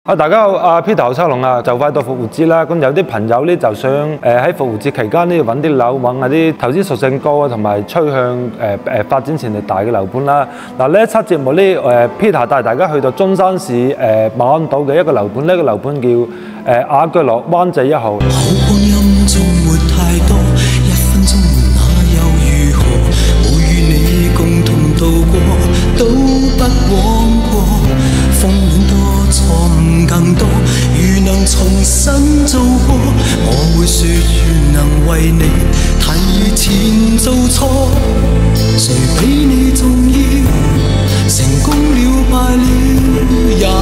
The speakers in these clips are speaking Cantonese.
大家好，Peter 侯秋龍啊，就快到復活節啦。咁有啲朋友咧就想喺復活節期間咧揾啲樓，揾下啲投資屬性高啊，同埋趨向發展潛力大嘅樓盤啦。嗱呢一輯節目咧Peter 帶大家去到中山市馬鞍島嘅一個樓盤，呢個樓盤叫雅居樂灣仔1號。 好光陰縱沒太多，1分鐘那又如何？我與你共同度過，都不枉過。風戀多，錯誤更多，如能重新做過，我會說願能為你提前做錯。誰比你重要？成功了敗了也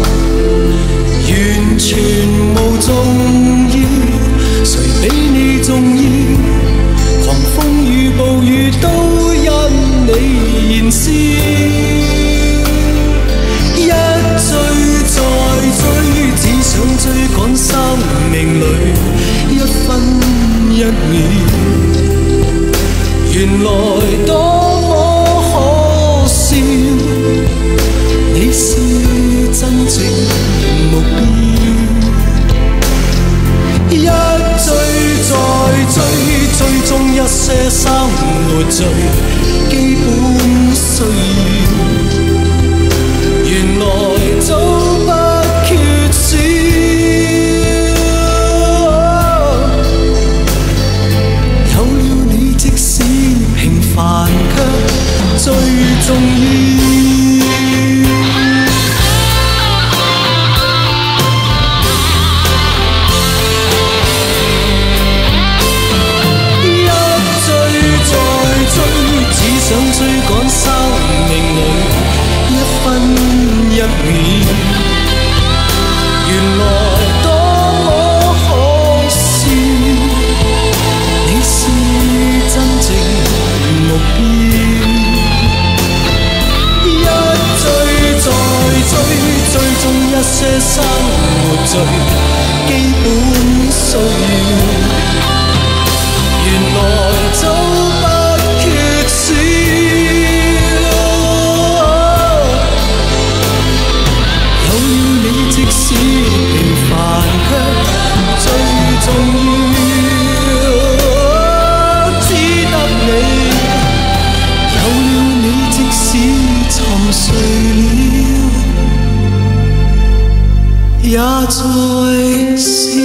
完全無重要。誰比你重要？狂風與暴雨都因你燃燒。一追再追，只想追趕生命裏1分1秒。原來多麼可笑，你是真正目標。一追再追，追蹤一些生活最基本需要。原來早不缺少，有了你即使平凡卻最重要。一追再追，只想追趕生命裏1分1秒。原來多麼可笑，你是真正目標。一追再追，追蹤一些生活最基本需要。原來早不缺少，有了你即使平凡卻最重要。只得你，有了你即使沉睡了也在笑。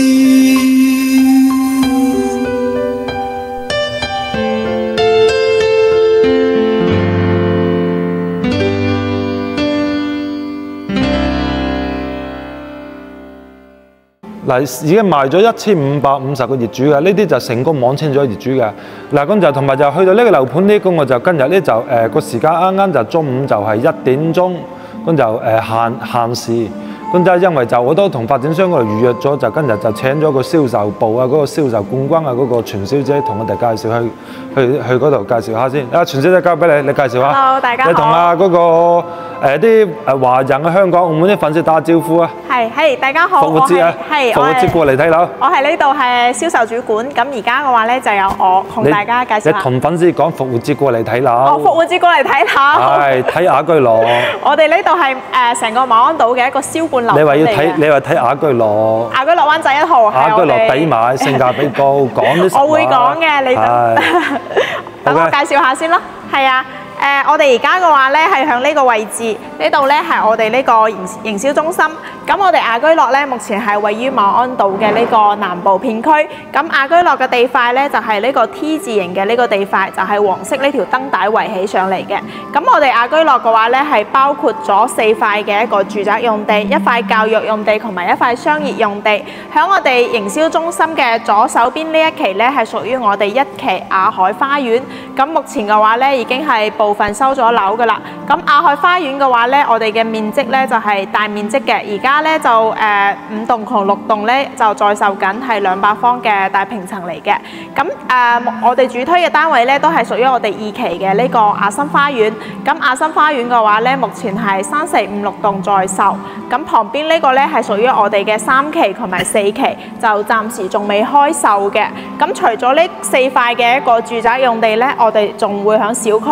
嗱，已經賣咗1550個業主嘅，呢啲就成功網清咗業主嘅。嗱，咁就同埋就去到呢個樓盤呢，咁我就今日呢就個時間啱啱就中午就係1點鐘，咁就限時。咁就因為就我都同發展商嗰度預約咗，就今日就請咗個銷售部啊，嗰個銷售冠軍啊，嗰個全小姐同我哋介紹去嗰度介紹下先。全小姐交俾你，你介紹下。 Hello， 大家好。 你同嗰個啲華人嘅香港、澳門啲粉絲打招呼啊。 係，大家好。 復活節啊，復活節過嚟睇樓。 我係呢度係銷售主管，咁而家嘅話咧就由我同大家介紹下。 你同粉絲講復活節過嚟睇樓。 復活節過嚟睇樓。 係睇雅居樂。 我哋呢度係成個馬鞍島嘅一個銷冠樓盤嚟嘅。 你話睇雅居樂。 雅居樂灣仔1號。 雅居樂抵買，性價比高，講啲實話。 我會講嘅，你等我介紹下先啦。係啊。我哋而家嘅話咧係向呢個位置，呢度咧係我哋呢個營銷中心。咁我哋雅居樂咧目前係位於馬鞍島嘅呢個南部片區。咁雅居樂嘅地塊咧就係呢個 T 字形嘅呢個地塊，就係黃色呢條燈帶圍起上嚟嘅。咁我哋雅居樂嘅話咧係包括咗4塊嘅一個住宅用地、1塊教育用地同埋1塊商業用地。喺我哋營銷中心嘅左手邊呢一期咧係屬於我哋1期雅海花園。咁目前嘅話咧已經係部分收咗樓㗎啦。咁雅海花園嘅話咧，我哋嘅面積咧就係大面積嘅。而家咧就5棟同6棟咧就在售緊係200方嘅大平層嚟嘅。咁我哋主推嘅單位咧都係屬於我哋2期嘅呢個雅心花園。咁雅心花園嘅話咧，目前係3、4、5、6棟在售。咁旁邊呢個咧係屬於我哋嘅3期同埋4期，就暫時仲未開售嘅。咁除咗呢4塊嘅一個住宅用地咧，我哋仲會響小區入邊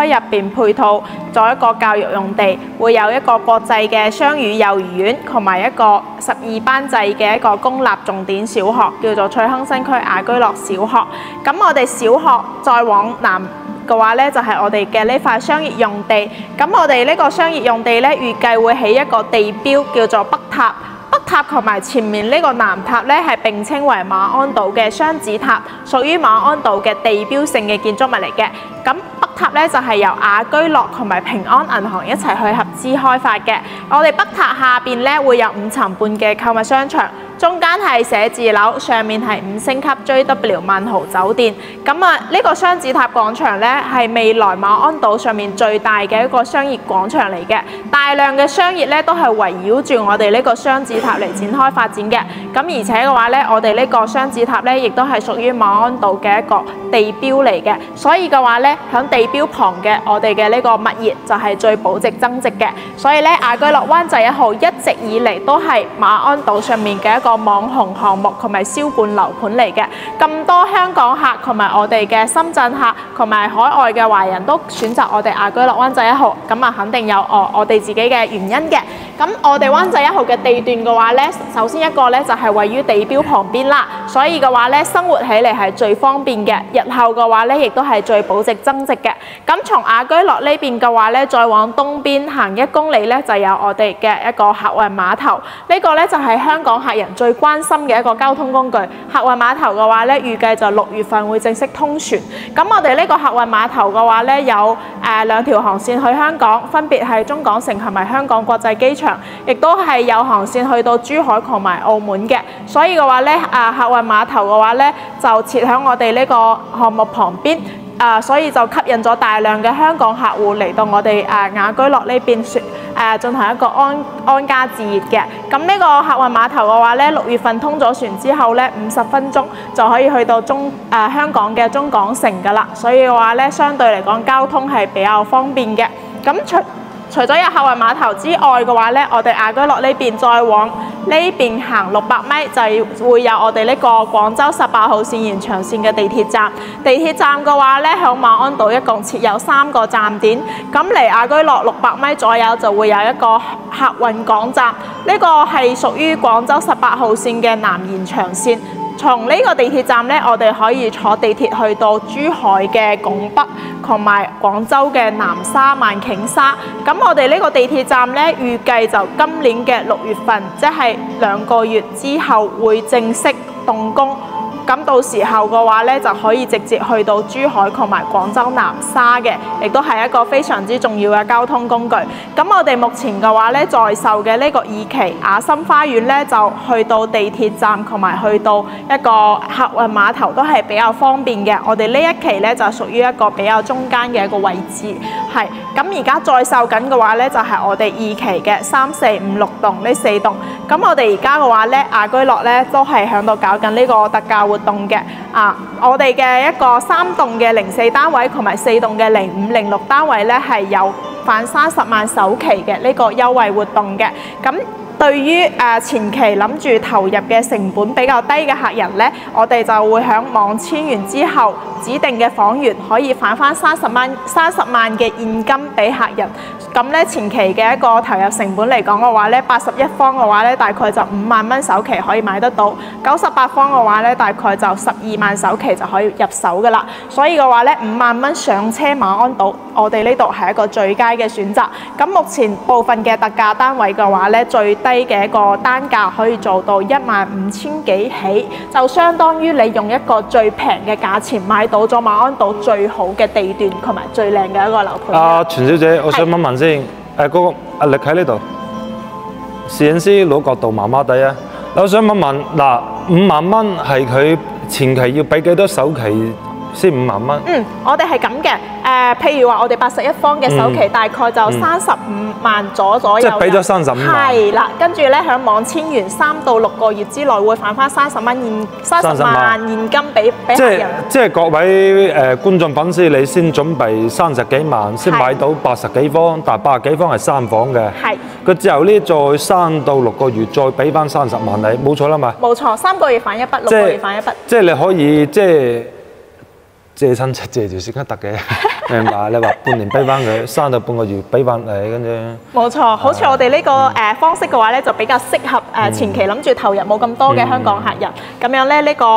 邊配套做一個教育用地，會有一個國際嘅雙語幼兒園同埋一個12班制嘅一個公立重點小學，叫做翠亨新區雅居樂小學。咁我哋小學再往南嘅話呢，就係我哋嘅呢塊商業用地。咁我哋呢個商業用地呢，預計會起一個地標叫做北塔。北塔同埋前面呢個南塔呢，係並稱為馬鞍島嘅雙子塔，屬於馬鞍島嘅地標性嘅建築物嚟嘅。咁北塔呢，就係由雅居樂同埋平安銀行一齊去合資開發嘅。我哋北塔下邊呢，會有5層半嘅購物商場，中間係寫字樓，上面係5星級 JW 萬豪酒店。咁呢個雙子塔廣場呢，係未來馬鞍島上面最大嘅一個商業廣場嚟嘅。大量嘅商業呢，都係圍繞住我哋呢個雙子塔嚟展開發展嘅。咁而且嘅話呢，我哋呢個雙子塔呢，亦都係屬於馬鞍島嘅一個地標嚟嘅。所以嘅話呢，響地標旁嘅我哋嘅呢個物業就係最保值增值嘅。所以呢，雅居樂灣仔1號一直以嚟都係馬鞍島上面嘅一個網紅項目同埋銷冠樓盤嚟嘅。咁多香港客同埋我哋嘅深圳客同埋海外嘅華人都選擇我哋雅居樂灣仔1號，咁肯定有我哋自己嘅原因嘅。咁我哋灣仔1號嘅地段嘅話呢，首先一個呢就係位於地標旁邊啦，所以嘅話呢，生活起嚟係最方便嘅。日後嘅話呢，亦都係最保值增值嘅。咁從雅居樂呢邊嘅話呢，再往東邊行1公里呢，就有我哋嘅一個客運碼頭。呢個呢，就係香港客人最關心嘅一個交通工具。客運碼頭嘅話呢，預計就6月份會正式通船。咁我哋呢個客運碼頭嘅話呢，有2條航線去香港，分別係中港城同埋香港國際機場，亦都係有航線去到珠海同埋澳門嘅。所以嘅話呢，客運碼頭嘅話呢，就設喺我哋呢個項目旁邊。所以就吸引咗大量嘅香港客戶嚟到我哋雅居樂呢邊進行一個安家置業嘅。咁呢個客運碼頭嘅話呢，6月份通咗船之後呢，50分鐘就可以去到香港嘅中港城㗎啦。所以嘅話呢，相對嚟講交通係比較方便嘅。咁除咗有客運碼頭之外嘅話呢，我哋雅居樂呢邊再往呢邊行600米就會有我哋呢個廣州18號線延長線嘅地鐵站。地鐵站嘅話呢，響馬鞍島一共設有3個站點。咁離雅居樂600米左右就會有一個客運港站，呢個係屬於廣州18號線嘅南延長線。從呢個地鐵站呢，我哋可以坐地鐵去到珠海嘅拱北同埋廣州嘅南沙萬頃沙。咁我哋呢個地鐵站呢，預計就今年嘅6月份，即係2個月之後會正式動工。咁到時候嘅話呢，就可以直接去到珠海同埋廣州南沙嘅，亦都係一個非常之重要嘅交通工具。咁我哋目前嘅話呢，在售嘅呢個2期雅心花園呢，就去到地鐵站同埋去到一個客運碼頭都係比較方便嘅。我哋呢1期呢，就屬於一個比較中間嘅一個位置，係。咁而家在售緊嘅話呢，就係我哋2期嘅3、4、5、6棟呢4棟。咁我哋而家嘅話呢，雅居樂呢，都係響度搞緊呢個特價活動嘅。我哋嘅一個3棟嘅04單位同埋4棟嘅05、06單位呢，係有返30萬首期嘅呢個優惠活動嘅。咁對於前期諗住投入嘅成本比較低嘅客人呢，我哋就會響網簽完之後，指定嘅房源可以返翻30萬嘅現金俾客人。咁呢前期嘅一個投入成本嚟講嘅話呢，81方嘅話呢，大概就5萬蚊首期可以買得到；98方嘅話呢，大概就12萬首期就可以入手㗎啦。所以嘅話呢，5萬蚊上車馬鞍島，我哋呢度係一個最佳嘅選擇。咁目前部分嘅特價單位嘅話呢，最低嘅一個單價可以做到15000幾起，就相當於你用一個最平嘅價錢買到咗馬鞍島最好嘅地段同埋最靚嘅一個樓盤。 全小姐，我想問問先，嗰個壓力喺呢度，攝影師攞角度麻麻地啊！我想問問嗱，5萬蚊係佢前期要俾幾多首期先5萬蚊？ 我哋係咁嘅。譬如話我哋81方嘅首期大概就35萬左右， 即係俾咗35萬。 係啦，跟住咧響網簽完3到6個月之內會返翻30萬現金俾客人。 即係各位觀眾粉絲，你先準備30幾萬先買到80幾方，但係80幾方係3房嘅。 係。 佢之後呢再3到6個月再俾翻30萬你，冇錯啦嘛？ 冇錯，3個月返一筆，6個月返一筆。 即係你可以即係借親戚借住先得嘅。 明白？你話半年俾翻佢，3到半個月俾翻你，跟住冇錯，好似我哋呢個方式嘅話咧，就比較適合前期諗住投入冇咁多嘅香港客人。咁樣咧，呢個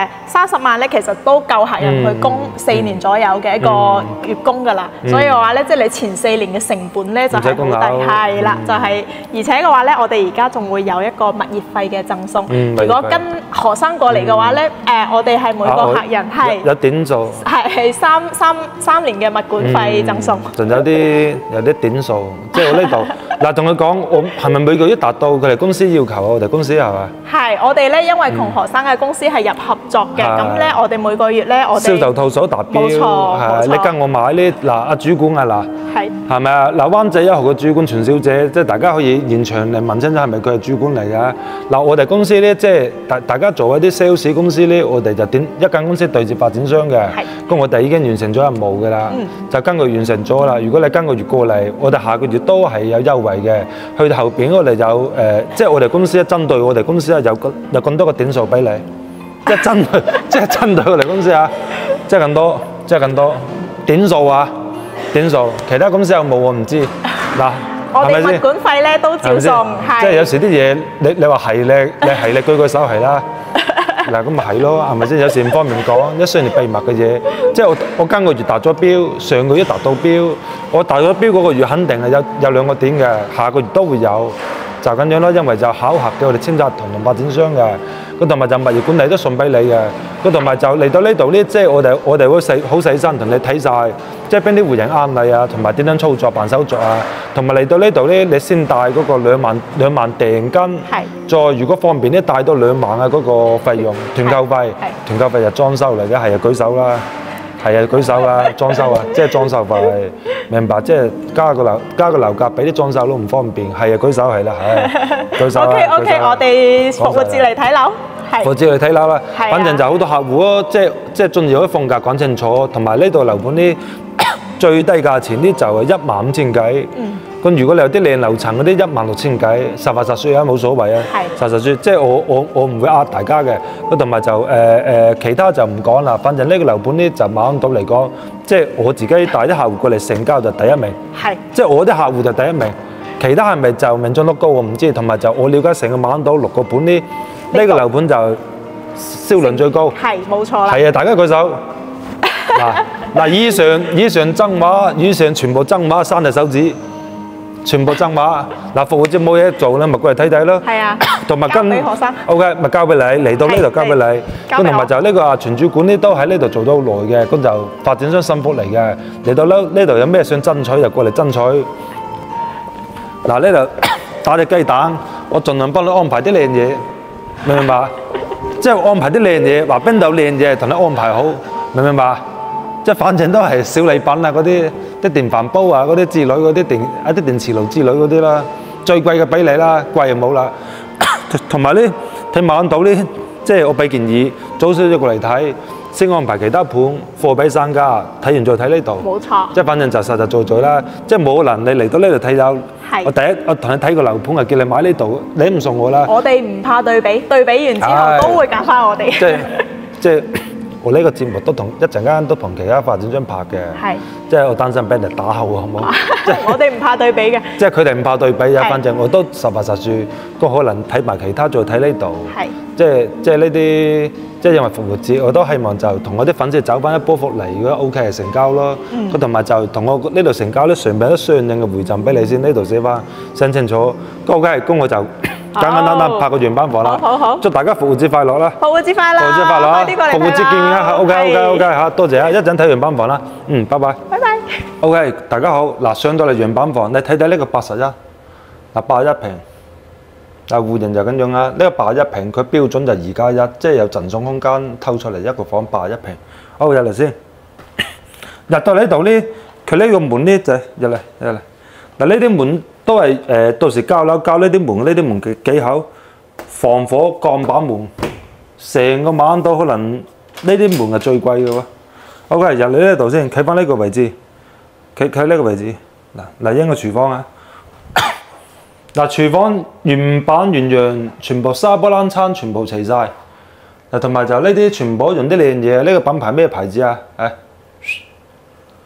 30萬咧，其實都夠客人去供4年左右嘅一個月供㗎啦。所以嘅話咧，即係你前4年嘅成本咧就係好低，係啦，就係而且嘅話咧，我哋而家仲會有一個物業費嘅贈送。如果跟學生過嚟嘅話咧，我哋係每個客人係有點數， 係三年嘅物管費贈送。 仲有啲點數，即係我呢度嗱，同佢講，我係咪每個月達到佢哋公司要求啊？我哋公司係嘛？ 係，我哋咧因為同學生嘅公司係入合作嘅，咁咧我哋每個月咧我哋銷售套數達標， 冇錯， 你跟我買呢嗱，阿主管啊嗱，係咪啊？嗱，灣仔1號嘅主管全小姐，即係大家可以現場嚟問清楚係咪佢係主管嚟㗎？嗱，我哋公司咧即係大家做一啲 sales 公司咧，我哋就一間公司對接發展商嘅，咁我哋已經完成咗任務㗎啦，就跟佢完成咗啦。如果你跟個月過嚟，我哋下個月都係有優惠嘅。去到後邊我哋有即係我哋公司針對我哋公司有咁多個點數俾你，即係針對我哋公司啊，即係咁多點數啊，點數。其他公司有冇我唔知嗱。 我哋物管費咧都照送， 即係有時啲嘢你話係咧，你係你舉個手係啦。嗱咁咪係咯，係咪先？有時唔方便講，一雖然秘密嘅嘢，即係我今個月達咗標，上個月達到標，我達咗標嗰個月肯定係有2個點嘅，下個月都會有，就咁樣咯。因為就考核嘅，我哋簽咗同發展商嘅，咁同埋就物業管理都送俾你嘅，咁同埋就嚟到呢度咧，即係我哋會好細心同你睇晒，即係邊啲戶型啱你啊，同埋點樣操作辦手續啊，同埋嚟到呢度咧，你先帶嗰個2萬訂金，再如果方便咧帶多2萬啊嗰個費用團購費就裝修嚟嘅，係啊舉手啦，係啊舉手啦，裝修啊，即係裝修費，明白？即係加個樓價俾啲裝修都唔方便，係啊舉手係啦，係舉手啦。 OK，我哋復活節嚟睇樓。 復活節嚟睇樓啦，反正就好多客戶咯，即係中意嗰啲風格講清楚，同埋呢度樓盤啲最低價錢啲就係15000幾。咁如果你有啲靚樓層嗰啲16000幾，實話實說啊，冇所謂啊。實說，即係我唔會呃大家嘅。咁同埋就其他就唔講啦。反正呢個樓盤咧就馬鞍島嚟講，即係我自己帶啲客戶過嚟成交就第一名。即係我啲客戶就第一名，其他係咪就命中率高我唔知。同埋就我了解成個馬鞍島6個盤呢個樓盤就銷量最高。係冇錯啦。係啊，大家舉手。嗱，以上真話，以上全部真話，3隻手指。全部真話，嗱復活節冇嘢做咧，咪過嚟睇睇咯。係啊，同埋跟 OK， 咪交俾你，嚟到呢度交俾你。咁同埋就呢個全主管咧都喺呢度做咗好耐嘅，咁就發展商新福嚟嘅。嚟到呢度有咩想爭取就過嚟爭取。嗱呢度打隻雞蛋，我盡量幫你安排啲靚嘢，明唔明白？即係安排啲靚嘢，話邊度靚嘢同你安排好，明唔明白？即係反正都係小禮品啊，嗰啲電飯煲啊，嗰啲之類嗰啲一啲電磁爐之類嗰啲啦，最貴嘅俾你啦，貴就冇啦。同埋咧睇馬鞍島咧，即係我俾建議，早少少過嚟睇，先安排其他盤貨俾商家，睇完再睇呢度。冇錯。即係反正就實實在在啦，即係冇可能你嚟到呢度睇樓，我同你睇個樓盤啊，叫你買呢度，你都唔送我啦。我哋唔怕對比，對比完之後都會揀翻我哋。即係。我呢個節目都一陣間都同其他發展商拍嘅，即係我擔心俾人哋打後好唔好？我哋唔怕對比嘅，即係佢哋唔怕對比啊。反正我都實話實說，都可能睇埋其他再睇呢度。即係呢啲，即係因為復活節，我都希望就同我啲粉絲走翻一波福利，如果 OK 係成交咯。咁同埋就同我呢度成交咧，上邊都相應嘅回贈俾你先，呢度寫翻寫清楚。咁我就簡單拍個原版房啦。好，祝大家復活節快樂啦！復活節快樂！復活節快樂啊！復活節見面啊！OK 嚇，多謝啊！一陣睇原版房啦。拜拜。拜拜。OK， 大家好。嗱，上到嚟原版房，你睇睇呢個81，嗱81平。但戶型就咁樣啦，呢個81平佢標準就2+1，即係有贈送空間，偷出嚟一個房81平。好，入嚟先。入到呢度呢，佢呢個門呢就入嚟。嗱呢啲門都係到時交樓交呢啲門，呢啲門幾厚，防火鋼板門，成個馬鞍島可能呢啲門係最貴嘅喎。OK， 入嚟呢度先，企翻呢個位置，企呢個位置。嗱應該廚房啊。嗱，廚房原版原樣，全部沙波冷餐，全部齊晒。嗱，同埋就呢啲全部用啲靚嘢，呢個品牌咩牌子啊？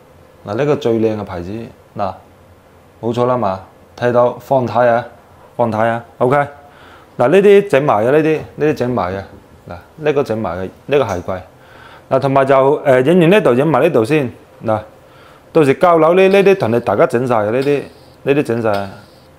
嗱，呢個最靚嘅牌子，嗱，冇錯啦嘛，睇到方太啊，OK。嗱，呢啲整埋嘅，呢啲整埋嘅，嗱，呢個整埋嘅，呢個鞋櫃。嗱，同埋就影完呢度，影埋呢度先。嗱，到時交樓呢啲同你大家整晒嘅，呢啲整晒，呢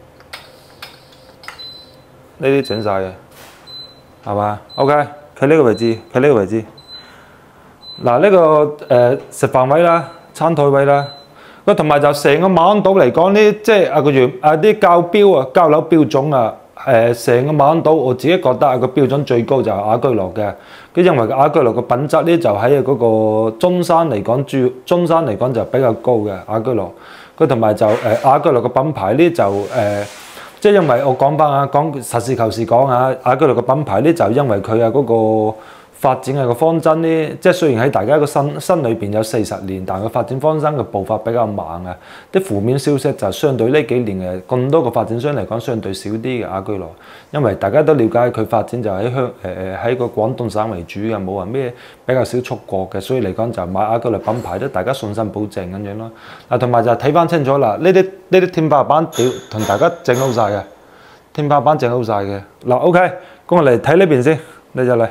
啲整晒嘅，係嘛 ？OK，佢呢個位置，佢呢個位置。嗱，呢個食飯位啦，餐台位啦。咁同埋就成個馬鞍島嚟講呢，即係啲交標啊、交樓標準啊。成個馬鞍島，我自己覺得個標準最高就係雅居樂嘅。佢認為雅居樂嘅品質咧就喺嗰個中山嚟講，中山嚟講就比較高嘅雅居樂。佢同埋就雅居樂嘅品牌咧就即係因為我講翻啊，講實事求是講啊，雅居樂嘅品牌咧就因為佢啊嗰個發展嘅個方針咧，即係雖然喺大家個心裏邊有40年，但係佢發展方針嘅步伐比較慢啊。啲負面消息就相對呢幾年咁多個發展商嚟講，相對少啲嘅雅居樂，因為大家都了解佢發展就喺個廣東省為主嘅，冇話咩比較少出國嘅，所以嚟講就買雅居樂品牌都大家信心保證咁樣咯。嗱，同埋就睇翻清楚啦，呢啲天花板屌同大家整好晒嘅，天花板整好晒嘅。嗱 ，OK， 咁我嚟睇呢邊先，你就嚟。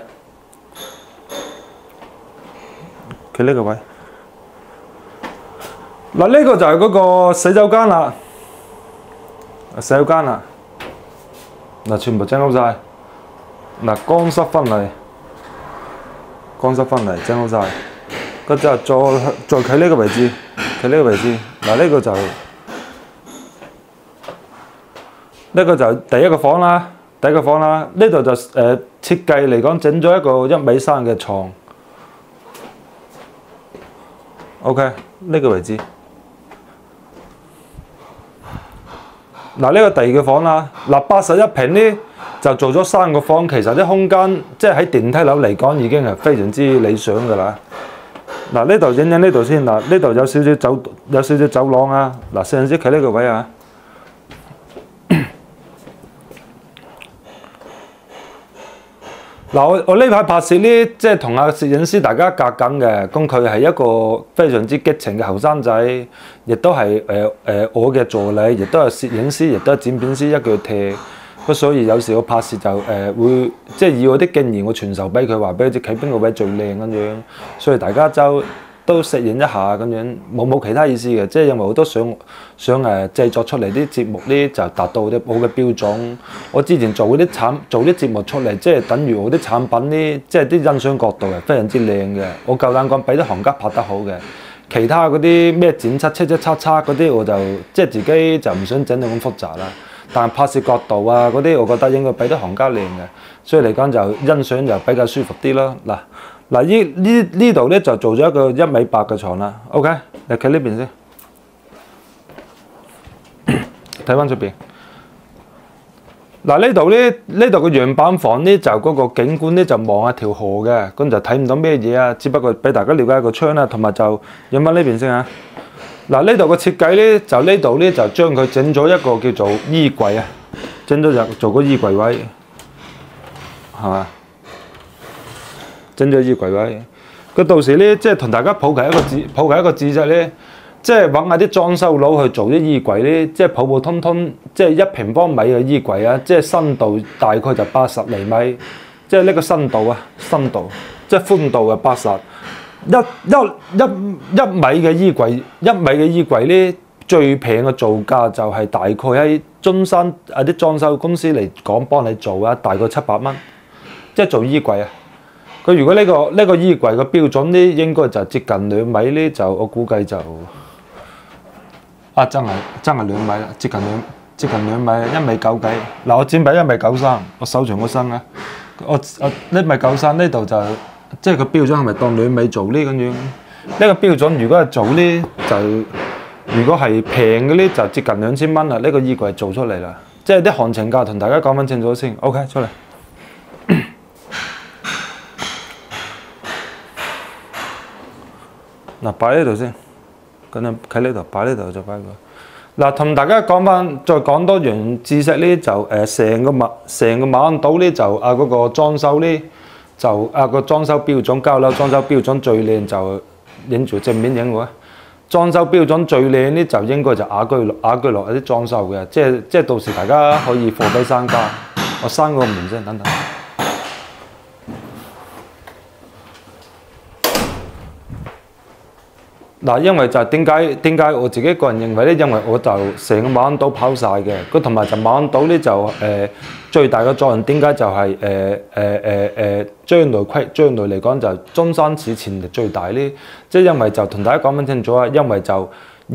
佢呢個位，嗱，呢個就係嗰個洗手間啦，洗手間啦，嗱，全部整好晒，嗱，乾濕分離整好晒，跟住再企呢個位置，嗱，呢個就第一個房啦，呢度就設計嚟講整咗一個1.3米嘅床。OK， 呢個位置。嗱，呢個第二個房啦。嗱，81平呢就做咗3個房，其實啲空間即係喺電梯樓嚟講已經係非常之理想㗎啦。嗱，呢度影呢度先。嗱，呢度有少少走廊啊。嗱，攝影師企呢個位啊。嗱，我呢排拍攝呢，即係同阿攝影師大家夾緊嘅，咁佢係一個非常之激情嘅後生仔，亦都係我嘅助理，亦都係攝影師，亦都係剪片師一腳踢。咁所以有時我拍攝就會即係以我啲經驗，我傳授俾佢，話俾佢知企邊個位最靚咁樣。所以大家都適應一下咁樣，冇其他意思嘅，即係因為我都想製作出嚟啲節目呢，就達到啲好嘅標準。我之前做啲節目出嚟，即係等於我啲產品呢，即係啲欣賞角度係非常之靚嘅。我夠膽講俾啲行家拍得好嘅，其他嗰啲咩剪輯七叉嗰啲，我就即係自己就唔想整到咁複雜啦。但係拍攝角度啊嗰啲，我覺得應該俾啲行家靚嘅，所以嚟講就欣賞就比較舒服啲咯。嗱，呢度咧就做咗一個1.8米嘅床啦。OK， 你企呢邊先，睇翻出邊。嗱，呢度個樣板房咧就嗰個景觀咧就望下條河嘅，咁就睇唔到咩嘢啊，只不過俾大家了解一個窗啦，同埋就影翻呢邊先啊。嗱，呢度個設計咧就呢度咧就將佢整咗一個叫做衣櫃啊，整咗就做個衣櫃位，係嘛？整咗衣櫃位，佢到時咧即係同大家普及一個知識咧，即係揾下啲裝修佬去做啲衣櫃咧，即係普通即係1平方米嘅衣櫃啊，即係深度大概就80厘米，即係呢個深度即係寬度嘅80。一米嘅衣櫃，1米嘅衣櫃咧最平嘅造價就係大概喺中山啲裝修公司嚟講幫你做啊，大概700蚊，即係做衣櫃啊。佢如果呢個衣櫃嘅標準咧，應該就接近2米咧，就我估計就真係2米啦，接近2米，1.9米幾。嗱，我剪俾1.93米，我手長個身啊，我1.93米呢度就即係個標準係咪當2米做呢咁樣？呢個標準如果係做呢，就如果係平嘅呢，就接近2000蚊啦。呢個衣櫃做出嚟啦，即係啲行情價同大家講翻清楚先。OK， 出嚟。嗱，擺呢度先，咁樣喺呢度擺呢度就擺佢。嗱，同大家講翻，再講多樣知識呢，就成個馬鞍島呢，就嗰個裝修呢，就個裝修標準，交樓裝修標準最靚就影住正面影喎。 裝修標準最靚呢就應該就雅居樂有啲裝修嘅，即係到時大家可以貨比三家。我閂個門先，等等。嗱，因為就點解我自己個人認為咧，因為我就成個馬鞍島跑晒嘅，咁同埋就馬鞍島咧就最大嘅作用點解就係將來嚟講就中山市潛力最大咧，即係因為就同大家講翻清楚啊，因為就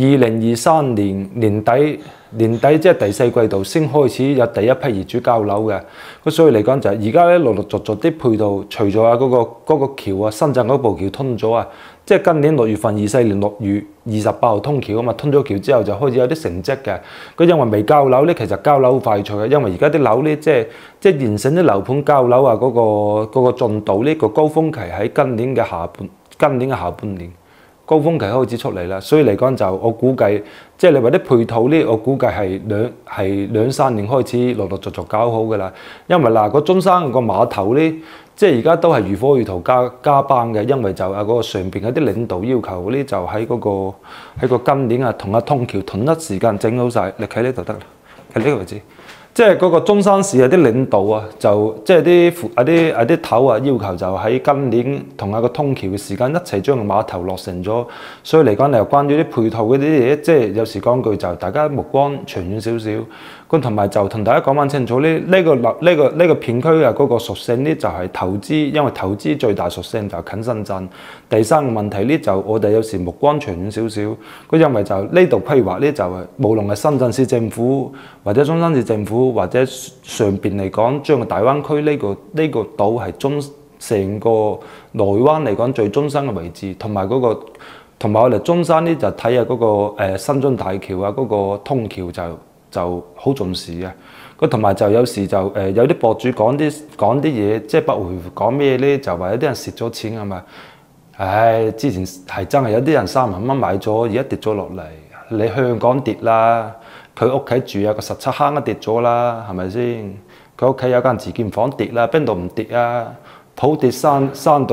2023年年底即係第4季度先開始有第一批業主交樓嘅，咁所以嚟講就係而家咧陸陸續續啲配套，除咗啊嗰個橋啊，深圳嗰部橋通咗啊。即係今年6月份24年6月28號通橋啊嘛，通咗橋之後就開始有啲成績嘅。佢因為未交樓咧，其實交樓好快脆嘅，因為而家啲樓咧即係現成啲樓盤交樓啊嗰個進度呢個高峰期喺今年嘅下半年高峰期開始出嚟啦。所以嚟講就我估計，即係你話啲配套咧，我估計係兩三年開始陸陸續續搞好㗎啦。因為嗱個中山個碼頭咧。即係而家都係如火如荼加班嘅，因為就嗰個上邊嗰啲領導要求嗰啲就喺個今年啊同通橋同一時間整好晒，你企呢度得啦，喺呢個位置。即係嗰個中山市有啲領導啊，就即係啲頭啊要求就喺今年同個通橋嘅時間一齊將個碼頭落成咗，所以嚟講你又關於啲配套嗰啲嘢，即係有時講句就大家目光長遠少少。咁同埋就同大家講翻清楚呢個片區嘅嗰個屬性呢，就係投資，因為投資最大屬性就近深圳。第三個問題呢，就我哋有時目光長遠少少，因為就呢度規劃呢，就係無論係深圳市政府或者中山市政府或者上邊嚟講，將個大灣區呢個島係成個內灣嚟講最中心嘅位置，同埋我哋中山呢，就睇下嗰個新津大橋啊嗰個通橋就好重視嘅，咁同埋就有時就有啲博主講啲嘢，即係不回講咩咧，就話有啲人蝕咗錢係咪？唉，之前係真係有啲人3萬蚊買咗，而家跌咗落嚟。你香港跌啦，佢屋企住有個17坑都跌咗啦，係咪先？佢屋企有間自建房跌啦，邊度唔跌啊？普跌3到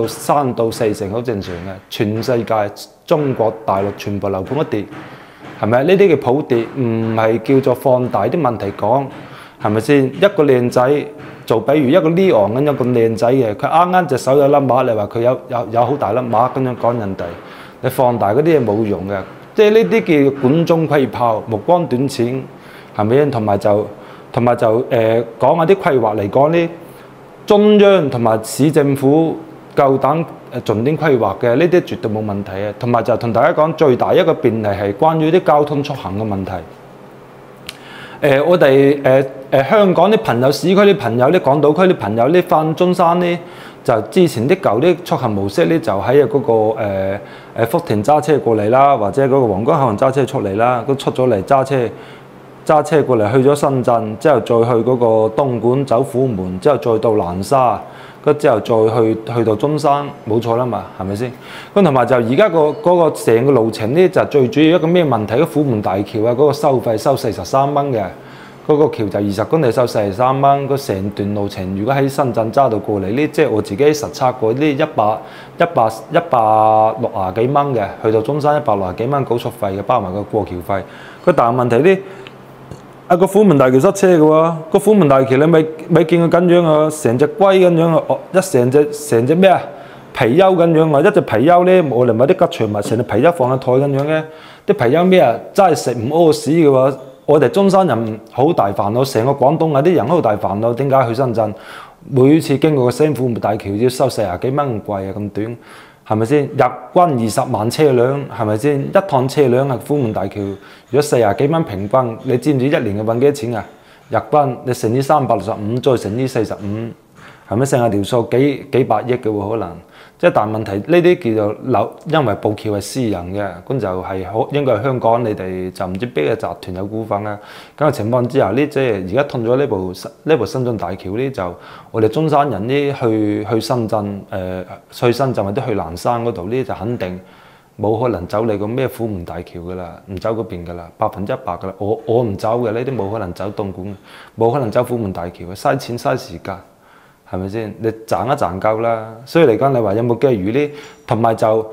4成好正常嘅，全世界中國大陸全部樓盤都跌。係咪？呢啲嘅普跌唔係叫做放大啲問題講，係咪先？一個靚仔做，比如一個Leon咁樣咁靚仔嘅，佢啱隻手有粒馬，你話佢有好大粒馬咁樣講人哋，你放大嗰啲嘢冇用嘅，即係呢啲叫管中窺豹，目光短淺，係咪先？同埋就講下啲規劃嚟講呢，中央同埋市政府夠膽重點規劃嘅，呢啲絕對冇問題嘅。同埋就同大家講，最大一個便利係關於啲交通出行嘅問題。我哋香港啲朋友、市區啲朋友、啲港島區啲朋友呢，翻中山呢，就之前啲舊啲出行模式呢，就喺嗰個福田揸車過嚟啦，或者嗰個皇崗口岸揸車出嚟啦，都出咗嚟揸車過嚟去咗深圳，之後再去嗰個東莞走虎門，之後再到南沙。之後再去到中山，冇錯啦嘛，係咪先？咁同埋就而家嗰個成個路程呢，就最主要一個咩問題？嗰虎門大橋啊，嗰個收費收43蚊嘅，嗰個橋就20公里收43蚊。嗰成段路程，如果喺深圳揸到過嚟呢，即係我自己實測過呢160幾蚊嘅，去到中山160幾蚊高速費嘅，包埋個過橋費。個大問題呢？個虎門大橋塞車嘅喎，個虎門大橋你咪見佢咁樣啊，成隻龜咁樣啊，成隻咩啊貔貅咁樣啊，一隻貔貅咧，我哋買啲吉祥物，成隻貔貅放喺台咁樣嘅，啲貔貅咩啊，真係食唔屙屎嘅喎。我哋中山人好大煩惱，成個廣東有啲人好大煩惱，點解去深圳每次經過個新虎門大橋要收40幾蚊咁貴啊，咁短？係咪先？日均20萬車輛，係咪先？一趟車輛係虎門大橋，如果40幾蚊平均，你知唔知一年嘅揾幾多錢啊？日均你乘以365，再乘以45，係咪剩下條數幾百億嘅喎？可能即係大問題，呢啲叫做樓，因為部橋係私人嘅，咁就係應該係香港你哋就唔知邊個集團有股份啊。咁嘅情況之下呢，即係而家通咗呢部深圳大橋呢，就我哋中山人呢去深圳去深圳或者去南山嗰度呢，就肯定冇可能走你個咩虎門大橋噶啦，唔走嗰邊噶啦，100%噶啦。我唔走嘅，呢啲冇可能走東莞，冇可能走虎門大橋嘅，嘥錢嘥時間。係咪先？你賺一賺夠啦，所以嚟講，你話有冇機遇呢？同埋就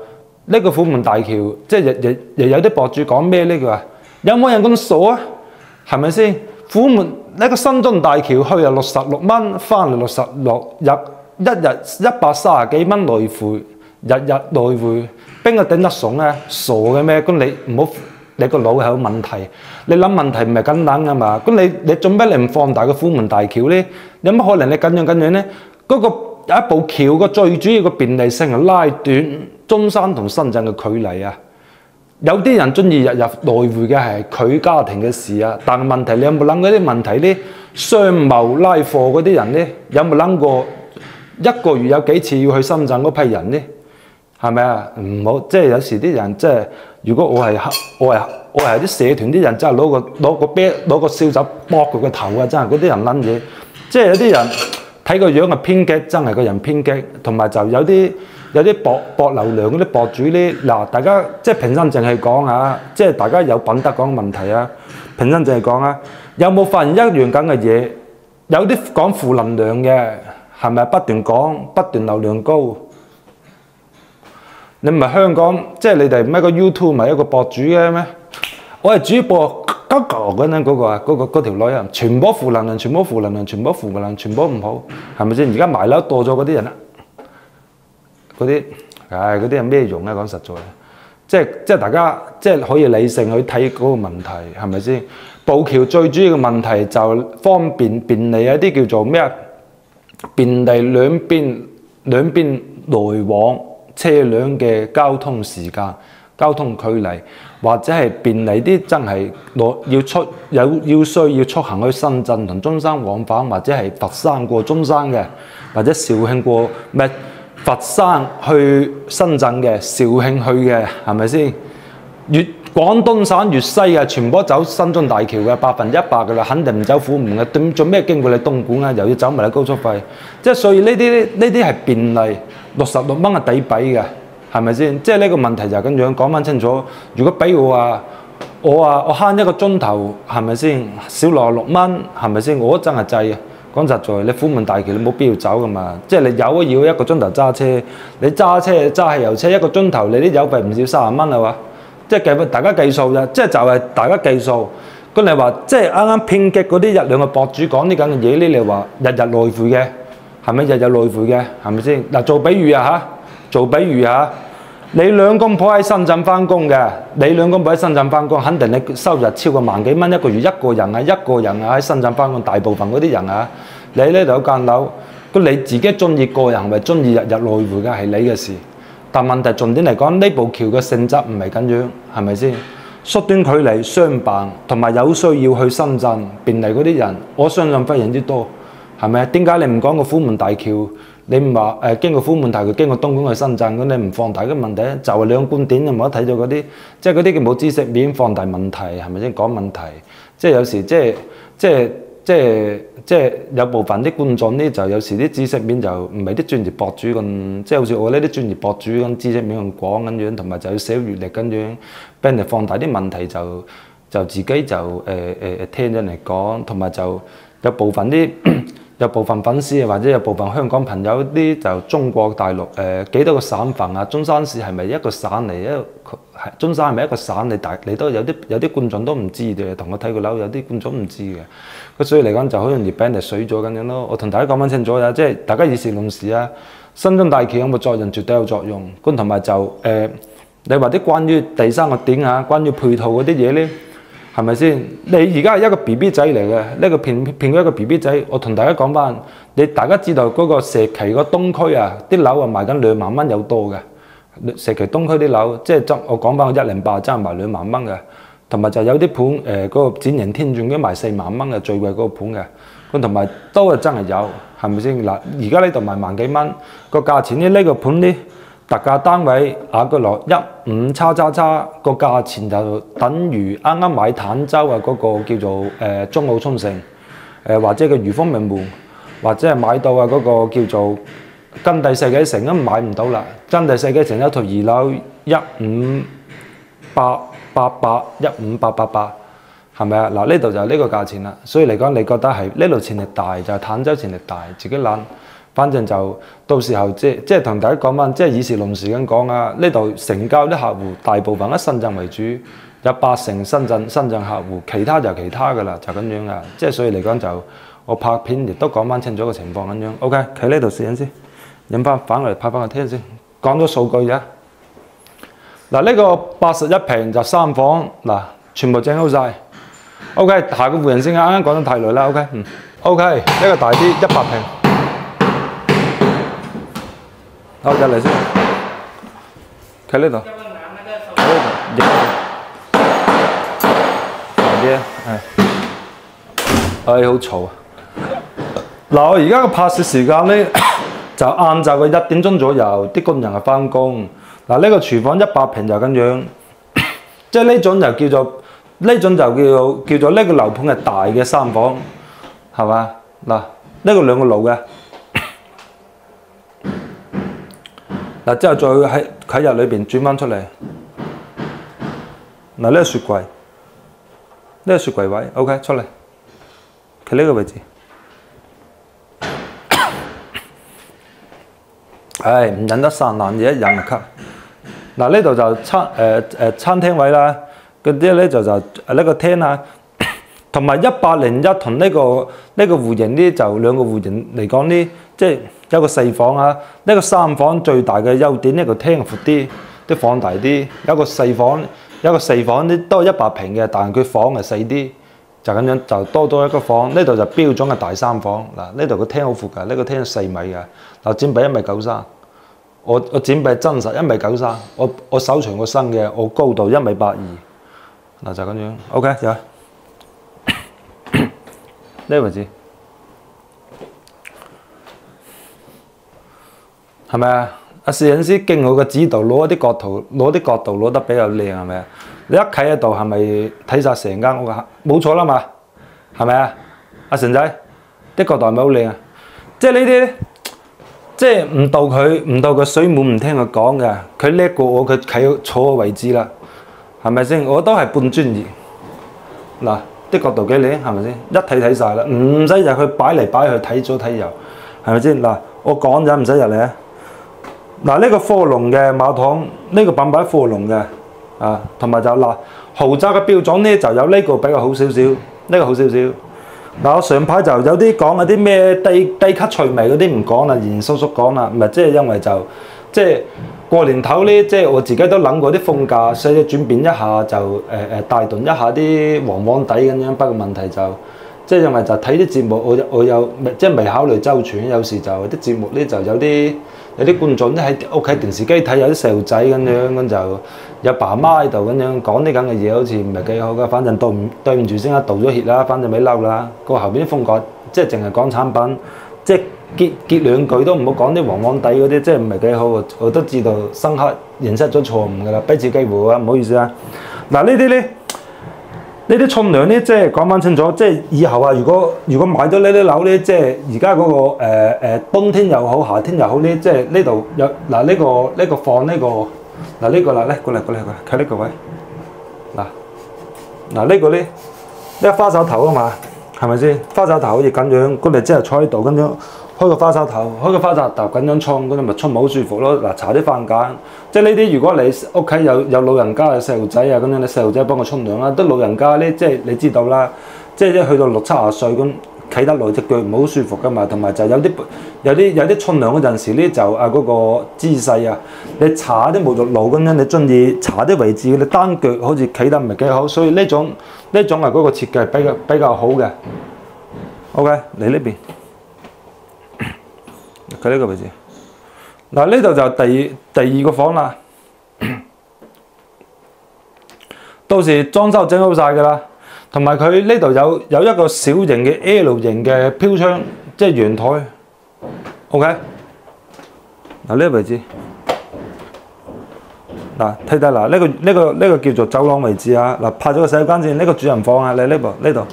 呢個虎門大橋，即係又有啲博主講咩呢？佢話有冇人咁傻啊？係咪先？虎門呢個新津大橋去又66蚊，翻嚟66一日130幾蚊來回，日日來回，邊個頂得順咧？傻嘅咩？咁你唔好，你個腦係有問題，你諗問題唔係咁諗噶嘛？咁你做咩你唔放大個虎門大橋咧？有乜可能你咁樣咧？嗰個有一部橋個最主要嘅便利性係拉短中山同深圳嘅距離啊！有啲人中意日日來回嘅係佢家庭嘅事啊，但係問題你有冇諗嗰啲問題咧？商貿拉貨嗰啲人咧，有冇諗過一個月有幾次要去深圳嗰批人咧？係咪啊？唔好即係有時啲人即係，如果我係啲社團啲人，真係攞個燒酒剝佢個頭啊！真係嗰啲人撚嘢，即係有啲人睇個樣係偏激，真係個人偏激，同埋就有啲博流量嗰啲博主咧，嗱，大家即係平心靜氣講啊，即係大家有品德講問題啊，平心靜氣講啊，有冇發現一樣咁嘅嘢？有啲講負能量嘅，係咪不斷講，不斷流量高？你唔係香港，即係你哋唔係個 YouTube 唔係一個博主嘅咩？我係主播嗰陣嗰個啊，嗰條女啊，全部負能量，全部負能量，全部負能量，全部唔好，係咪先？而家賣樓多咗嗰啲人啊，嗰啲嗰啲有咩用啊？講實在，即係大家即係可以理性去睇嗰個問題，係咪先？步橋最主要嘅問題就方便便利一啲叫做咩啊？便利兩邊來往車輛嘅交通時間、交通距離，或者係便利啲真係要需要出行去深圳同中山往返，或者係佛山過中山嘅，或者肇慶過咩佛山去深圳嘅，肇慶去嘅，係咪先？廣東省粵西嘅全部走新津大橋嘅100%㗎啦，肯定唔走虎門嘅。做咩經過你東莞啊？又要走埋你高速費，即係所以呢啲係便利，66蚊係抵比嘅，係咪先？即係呢個問題就係咁樣講翻清楚。如果俾我慳一個鐘頭，係咪先？少66蚊，係咪先？我真係制嘅。講實在，你虎門大橋你冇必要走噶嘛。即係你有要一個鐘頭揸車，你揸汽油車一個鐘頭，你啲油費唔少30蚊係嘛？即係大家計數啫，即係就係大家計數。咁你話即係啱啱偏激嗰啲一兩個博主講啲咁嘅嘢咧，你話日日來回嘅，係咪日日來回嘅？係咪先？嗱，做比喻啊嚇，你兩公婆喺深圳翻工嘅，肯定你收入超過萬幾蚊一個月，一個人啊喺深圳翻工，大部分嗰啲人啊，你喺呢度有間樓，咁你自己中意個人係咪中意日日來回嘅係你嘅事。但問題重點嚟講，呢部橋嘅性質唔係咁樣，係咪先？縮短距離商辦同埋有需要去深圳便利嗰啲人，我相信非常之多，係咪？點解你唔講個虎門大橋？你唔話經過虎門大橋經過東莞去深圳，咁你唔放大嘅問題咧？就係兩個觀點，你冇得睇到嗰啲，即係嗰啲叫冇知識面放大問題，係咪先？講問題，即係有時即係有部分啲觀眾咧，就有時啲知識面就唔係啲專業博主咁，即係好似我呢啲專業博主咁知識面咁廣咁樣，同埋就要寫閲歷咁樣，俾人哋放大啲問題就自己就聽咗嚟講，同埋就有部分粉絲或者有部分香港朋友啲就中國大陸幾多個省份啊？中山市係咪一個省嚟？中山係咪一個省嚟？你都有啲觀眾都唔知嘅，同我睇個樓有啲觀眾唔知嘅。咁所以嚟講就好容易俾人哋水咗咁樣咯。我同大家講翻清楚啦，即係大家以事論事啊。新津大橋有冇作用？絕對有作用。咁同埋就你話啲關於第三個點啊，關於配套嗰啲嘢咧，係咪先？你而家係一個 BB 仔嚟嘅，呢個騙佢一個 BB 仔。我同大家講翻，大家知道嗰個石岐個東區啊，啲樓啊賣緊2萬蚊有多嘅。石岐東區啲樓，即係我講翻個108真係賣2萬蚊嘅。同埋就有啲盤嗰個展盈天鑽嘅賣4萬蚊嘅最貴嗰個盤嘅。咁同埋都係真係有，係咪先？嗱，而家呢度賣萬幾蚊個價錢咧，呢個盤咧特價單位雅居樂15XXX個價錢就等於啱啱買坦洲啊嗰個叫做中澳沖繩或者個如風名門，或者係買到啊嗰個叫做根蒂世紀城都買唔到啦。根蒂世紀城一套2樓15888，係咪啊？嗱，呢度就係呢個價錢啦。所以嚟講，你覺得係呢度潛力大就係坦洲潛力大，自己諗。 反正就到時候即係同大家講翻，即係以事論事咁講啊。呢度成交啲客戶大部分喺深圳為主，有80%深圳客戶，其他就其他噶啦，就咁樣噶。即係所以嚟講就我拍片亦都講翻清楚個情況咁樣。OK， 企呢度試緊先，引翻反嚟拍翻個聽先，講咗數據啫。嗱，呢個81平就3房，嗱全部整好晒。OK， 下個戶型先啊，啱啱講得太耐啦。OK， 呢個大啲100平。好，入嚟先，企呢度，企呢度，慢啲，好嘈啊！嗱，我而家嘅拍攝時間咧，就晏晝嘅1點鐘左右，啲工人係翻工。嗱，呢個廚房100平就咁樣，即係呢種就叫做呢個樓盤係大嘅3房，係嘛？嗱，呢個2個爐嘅。嗱，之後再喺入裏邊轉翻出嚟。嗱，呢個雪櫃，呢個雪櫃位 ，OK， 出嚟，企呢個位置。唉，唔忍得散爛嘢，一忍就咳。嗱，呢度就餐廳位啦，嗰啲咧就呢個廳啦，同埋101同呢個戶型呢，就兩個戶型嚟講呢，即係有個4房啊。呢個3房最大嘅優點，呢個廳闊啲，啲房大啲。有個4房啲都係100平嘅，但係佢房係細啲，就咁樣就多一個房。呢度就標準嘅大3房。嗱，呢度個廳好闊㗎，呢個廳4米㗎。嗱，剪幣1.93米，我剪幣真實1.93米，我手長個身嘅，我高度1.82米。嗱，就咁樣 ，OK， 有。呢個位置係咪啊？阿攝影師經我嘅指導，攞啲角度攞得比較靚，係咪啊？你一企喺度係咪睇晒成間屋啊？冇錯啦嘛，係咪啊？阿成仔，啲角度係咪好靚啊？即係呢啲，即係唔到佢水滿唔聽佢講嘅，佢叻過我，佢企坐嘅位置啦，係咪先？我都係半專業嗱。啲角度幾靚，係咪先？一睇晒啦，唔使入去擺嚟擺去睇左睇右，係咪先？嗱，我講咗唔使入嚟啊！嗱，呢個科隆嘅馬桶，呢個品牌科隆嘅啊，同埋就嗱豪宅嘅標準呢，就有呢個比較好少少，呢個好少少。嗱，我上排就有啲講有啲咩低級趣味嗰啲唔講啦，嚴叔叔講啦，唔係即係因為就即係。過年頭呢，即係我自己都諗過啲風格，所以轉變一下就帶動一下啲黃底咁樣。不過問題就即係因為就睇啲節目，我有即係未考慮周全，有時就啲節目呢就有啲觀眾喺屋企電視機睇，有啲細路仔咁樣，咁就有爸媽喺度咁樣講啲咁嘅嘢，好似唔係幾好㗎。反正對唔住先啦，道咗歉啦，反正咪嬲啦。個後邊啲風格即係淨係講產品，即係。結兩句都唔好講啲黃底嗰啲，即係唔係幾好。我都知道深刻認識咗錯誤㗎啦，俾次機會啊，唔好意思啊。嗱，呢啲沖涼呢，即係講翻清楚，即係以後啊，如果買咗呢啲樓呢，即係而家嗰個冬天又好，夏天又好呢，即係呢度有嗱呢個放呢個嗱呢個啦咧，過嚟，企呢個位嗱呢個呢花灑頭啊嘛，係咪先？花灑頭好似咁樣，咁你即係坐喺度咁樣。開個花灑頭咁樣沖，咁你咪沖咪好舒服咯。嗱，搽啲番梘，即係呢啲。如果你屋企有老人家、有細路仔啊，咁樣你細路仔幫佢沖涼啦。啲老人家呢，即係你知道啦，即係一去到60-70歲咁，企得耐隻腳唔好舒服噶嘛。同埋就有啲沖涼嗰陣時呢，就嗰個姿勢啊，你搽啲沐浴露咁樣，你中意搽啲位置，你單腳好似企得唔係幾好，所以呢種係嗰個設計比較好嘅。OK， 嚟呢邊。佢呢個位置，嗱呢度就第二個房啦。到時裝修整好晒㗎啦，同埋佢呢度有一個小型嘅 L 型嘅飄窗，即係陽台。OK， 嗱呢個位置，嗱睇睇嗱呢個叫做走廊位置啊。嗱拍咗個洗手間先，呢個主人房啊，你呢度。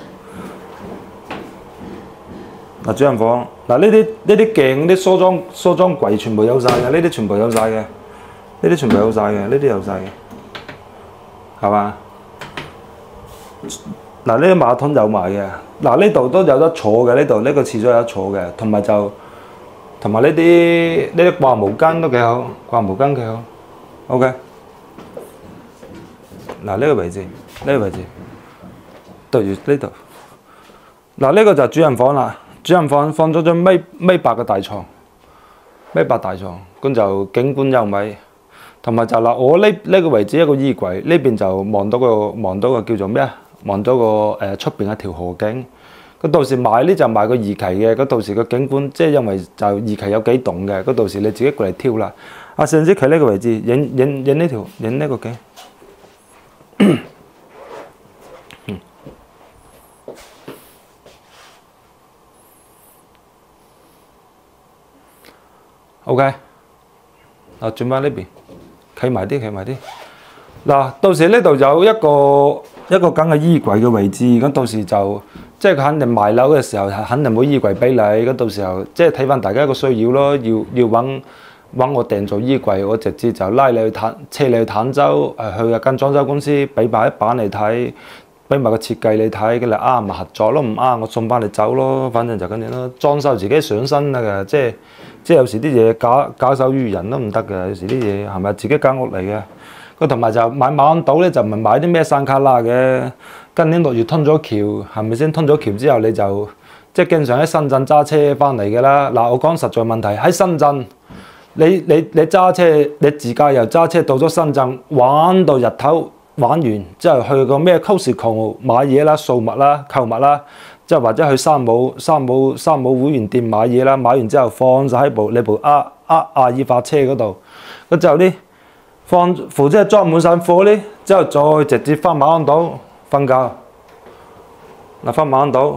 嗱，主人房，嗱呢啲鏡、啲梳妝櫃全部有晒嘅，呢啲全部有晒嘅，呢啲有晒嘅，係嘛？嗱呢啲馬桶有埋嘅，嗱呢度都有得坐嘅，呢個廁所有得坐嘅，同埋就同埋呢啲掛毛巾都幾好，掛毛巾幾好。OK， 嗱呢個位置，呢個位置對住呢度。嗱呢個就主人房啦，主人房放咗張米八嘅大床，米八大床，咁就景觀優美。同埋就嗱，我呢個位置一個衣櫃，呢邊就望到個叫做咩啊？望到個出邊一條河景。咁到時買呢就買個二期嘅，咁到時個景觀即係因為就二期有幾棟嘅，咁到時你自己過嚟挑啦。阿上次企呢個位置影呢個景。OK， 嗱轉翻呢邊。企埋啲。嗱，到時呢度有一個梗嘅衣櫃嘅位置，咁到時就即係佢肯定賣樓嘅時候，肯定冇衣櫃俾你。咁到時候即係睇翻大家一個需要咯，要揾我訂做衣櫃，我直接就拉你去車你去坦洲，去間裝修公司俾埋一版你睇，俾埋個設計你睇，佢哋啱咪合作咯，唔啱我送翻你走咯，反正就咁樣咯。裝修自己上身啦嘅，即係有時啲嘢假手於人都唔得嘅，有時啲嘢係咪自己間屋嚟嘅？咁同埋就買馬鞍島咧，就唔係買啲咩山卡拉嘅。今年6月通咗橋，係咪先？通咗橋之後，你就即係經常喺深圳揸車翻嚟嘅啦。嗱，我講實在問題喺深圳，你揸車，你自駕遊揸車到咗深圳玩到日頭，玩完之後去個咩 Costco 買嘢啦、掃物啦、購物啦。即係或者去山姆會員店買嘢啦，買完之後放晒喺你部阿爾法車嗰度，咁之後呢放扶車裝滿晒貨呢，之後再直接翻馬鞍島瞓覺。嗱，翻馬鞍島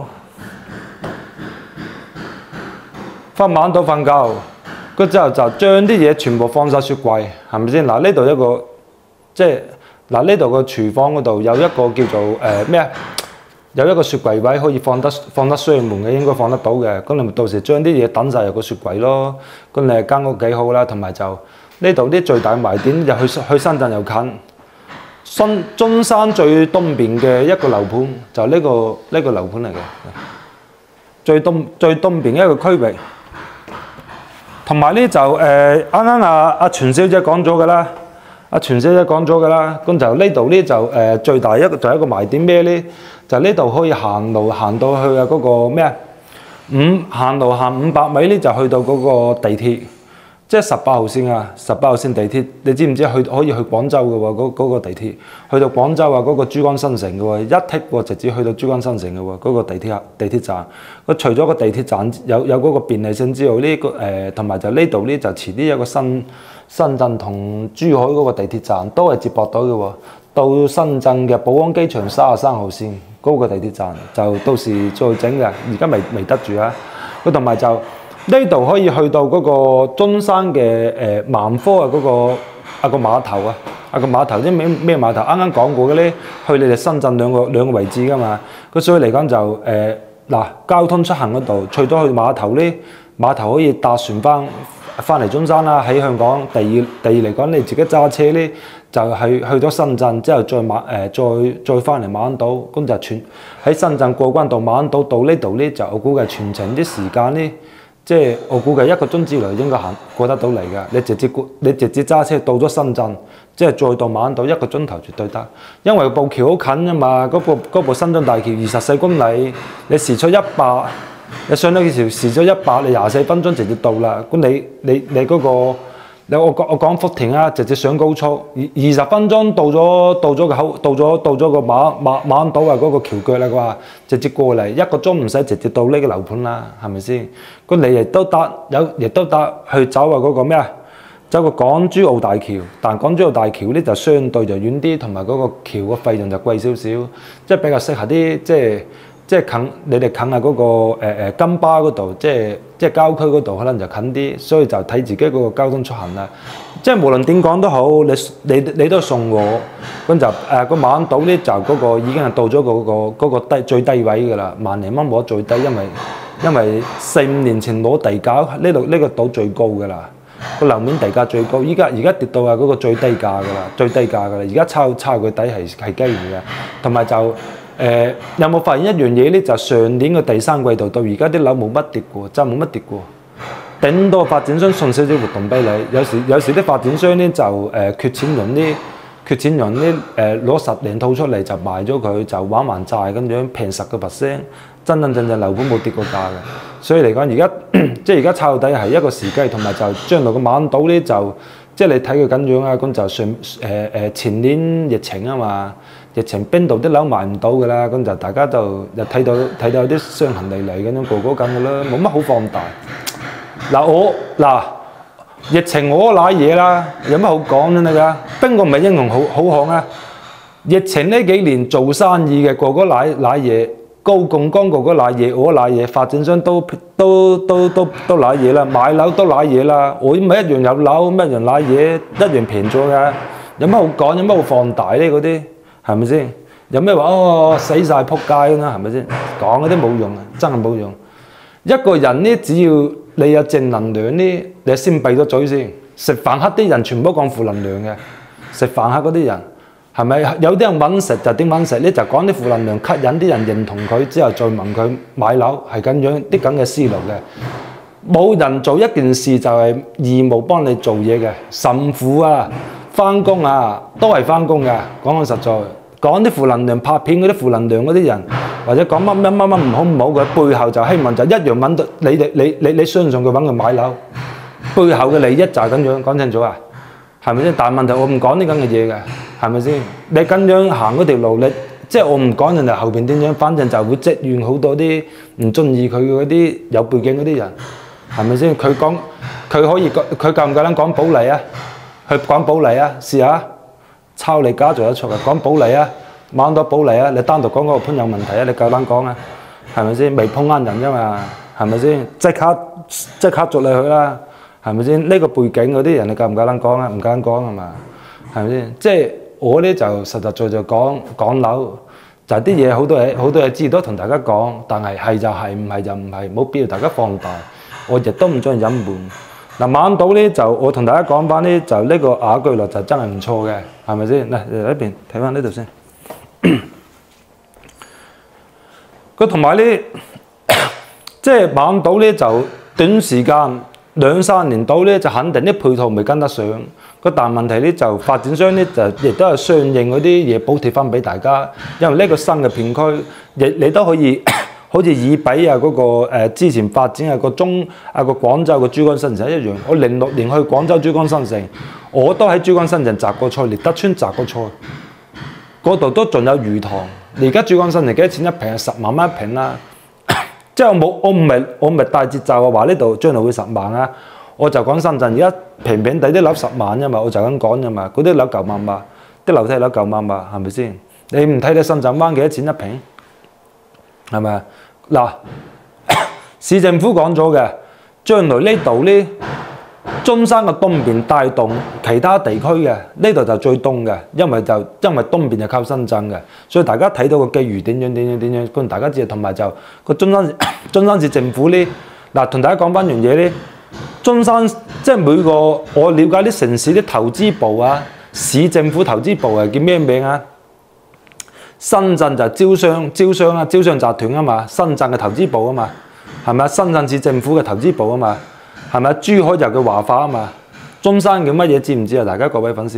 瞓覺，咁之後就將啲嘢全部放晒雪櫃，係咪先？嗱，呢度一個即係嗱，呢度個廚房嗰度有一個叫做咩啊？有一個雪櫃位可以放得雙門嘅，應該放得到嘅。咁你咪到時將啲嘢等晒入個雪櫃咯。咁你間屋幾好啦，同埋就呢度啲最大賣點就去深圳又近，中山最東邊嘅一個樓盤就呢個樓盤嚟嘅，最東邊一個區域。同埋呢就啱啱阿全小姐講咗㗎啦。咁就呢度呢就最大一個賣點咩呢？就呢度可以行路行到去嗰個咩啊？行路行500米呢就去到嗰個地鐵，即係18號線啊！18號線地鐵，你知唔知可以去廣州嘅喎？嗰個地鐵去到廣州啊，嗰個珠江新城嘅喎，一剔過直接去到珠江新城嘅喎，嗰個地鐵站。佢除咗個地鐵站有嗰個便利性之外，呢個同埋就呢度呢就遲啲有個深圳同珠海嗰個地鐵站都係接駁到嘅喎，到深圳嘅寶安機場33號線嗰個地鐵站就到時再整嘅，而家未得住啊！咁同埋就呢度可以去到嗰個中山嘅萬科啊嗰個碼頭啊，個碼頭啲咩碼頭啱啱講過嘅咧，去你哋深圳兩個位置噶嘛，咁所以嚟講就交通出行嗰度，除咗去碼頭咧，碼頭可以搭船翻嚟中山啦，喺香港。第二嚟講，你自己揸車咧，就係去咗深圳之後再翻嚟馬鞍島，咁就全喺深圳過關到馬鞍島到呢度咧，就我估計全程啲時間咧，即係我估計1個鐘之內應該過得到嚟㗎。你直接揸車到咗深圳，即係再到馬鞍島1個鐘頭絕對得，因為部橋好近啊嘛，嗰部深圳大橋24公里，你時速100。你上到幾條時速100，你24分鐘直接到啦。咁你嗰個，我講福田啊，直接上高速，20分鐘到咗個馬鞍島啊嗰個橋腳啦啩，直接過嚟1個鐘唔使直接到呢個樓盤啦，係咪先？咁你亦都得去走啊嗰個咩啊？走個港珠澳大橋，但港珠澳大橋咧就相對就遠啲，同埋嗰個橋嘅費用就貴少少，即係比較適合啲即係近你哋近下嗰個金巴嗰度，即係郊區嗰度可能就近啲，所以就睇自己嗰個交通出行啦。即係無論點講都好，你都送我，咁就個馬鞍島咧就嗰個已經係到咗嗰個最低位㗎啦，10,000零蚊冇得最低，因為4-5年前攞地價呢個島最高㗎啦，個樓面地價最高，而家跌到嗰個最低價㗎啦，而家抄佢底係機會嘅，同埋就。有冇發現一樣嘢咧？就上年嘅第3季度到而家啲樓冇乜跌過，真係冇乜跌過。 頂多發展商送少少活動俾你。有時啲發展商咧就缺錢用啲攞10零套出嚟就賣咗佢，就玩還債咁樣平10%，真正樓盤冇跌過價嘅。所以嚟講，而家即係而家抄底係一個時機，同埋就將來個馬島咧就即係你睇佢緊樣啊，咁就前年疫情啊嘛，疫情邊度啲樓賣唔到㗎啦，咁就大家就睇到有啲傷痕累累咁樣過緊㗎啦，冇乜好放大。疫情我賴嘢啦，有乜好講真㗎？邊個唔係英雄好漢啊？疫情呢幾年做生意嘅個個賴嘢，高槓桿個個賴嘢，我賴嘢，發展商都賴嘢啦，買樓都賴嘢啦，我咪一樣有樓，乜一樣賴嘢，一樣平咗㗎。有乜好講？有乜好放大呢？嗰啲係咪先？有咩話死晒撲街咁啦？係咪先？講嗰啲冇用啊，真係冇用。一個人呢，只要你有正能量呢，你先閉咗嘴先。食飯黑啲人全部講負能量嘅，食飯黑嗰啲人係咪？有啲人揾食就點揾食呢？就講啲負能量吸引啲人認同佢，之後再問佢買樓，係咁樣啲咁嘅思路嘅。冇人做一件事就係義務幫你做嘢嘅，神父啊，翻工啊都係翻工嘅。講實在，講啲負能量拍片嗰啲負能量嗰啲人。或者講乜唔好嘅背後就希望就一樣揾到你相信佢揾佢買樓，背後嘅利益就係咁樣講清楚啊，係咪先？但係問題我唔講啲咁嘅嘢嘅，係咪先？你咁樣行嗰條路，你即係我唔講人哋後邊點樣，反正就會積怨好多啲唔中意佢嗰啲有背景嗰啲人，係咪先？佢可以佢夠唔夠膽講保利啊？去講保利啊？試下抄你家做得錯嘅，講保利啊！買到保利啊！你單獨講嗰個盤有問題啊！你夠膽講啊？係咪先？未碰啱人啫嘛？係咪先？即刻捉你去啦！係咪先？呢個背景嗰啲人你夠唔夠膽講啊？唔夠膽講係嘛？係咪先？即係我呢就實在就講樓，就係啲嘢好多嘢知道同大家講，但係就係，唔係就唔係，冇必要大家放大。我亦都唔中意隱瞞。嗱，晚島呢就我同大家講翻呢，就呢個雅居樂就真係唔錯嘅，係咪先？嗱，嚟呢邊睇翻呢度先。佢同埋呢，即係晚島呢，就短時間2-3年到呢，就肯定啲配套未跟得上。但問題呢，就發展商呢，就亦都係相應嗰啲嘢補貼翻俾大家，因為呢個新嘅片區，你都可以好似以比啊嗰個之前發展個廣州個珠江新城一樣。我06年去廣州珠江新城，我都喺珠江新城摘過菜，獵德村摘過菜。嗰度都仲有魚塘，而家珠江新城幾多錢一平？10萬蚊一平啦。即係我唔係大節奏啊，話呢度將來會10萬啊。我就講深圳而家平地啲樓10萬啫嘛，我就咁講啫嘛。嗰啲樓9萬八，啲樓梯樓9萬八，係咪先？你唔睇你深圳灣幾多錢一平？係咪啊？嗱，市政府講咗嘅，將來呢度呢。中山嘅東邊帶動其他地區嘅，呢度就最東嘅，因為東邊就靠深圳嘅，所以大家睇到個機遇點樣，咁大家知。同埋就個中山市政府呢，嗱同大家講翻樣嘢呢，中山即係每個我了解啲城市啲投資部啊，市政府投資部係叫咩名啊？深圳就招商集團啊嘛，深圳嘅投資部啊嘛，係咪啊？深圳市政府嘅投資部啊嘛。係咪？珠海就叫華發啊嘛，中山叫乜嘢知唔知啊？大家各位粉絲，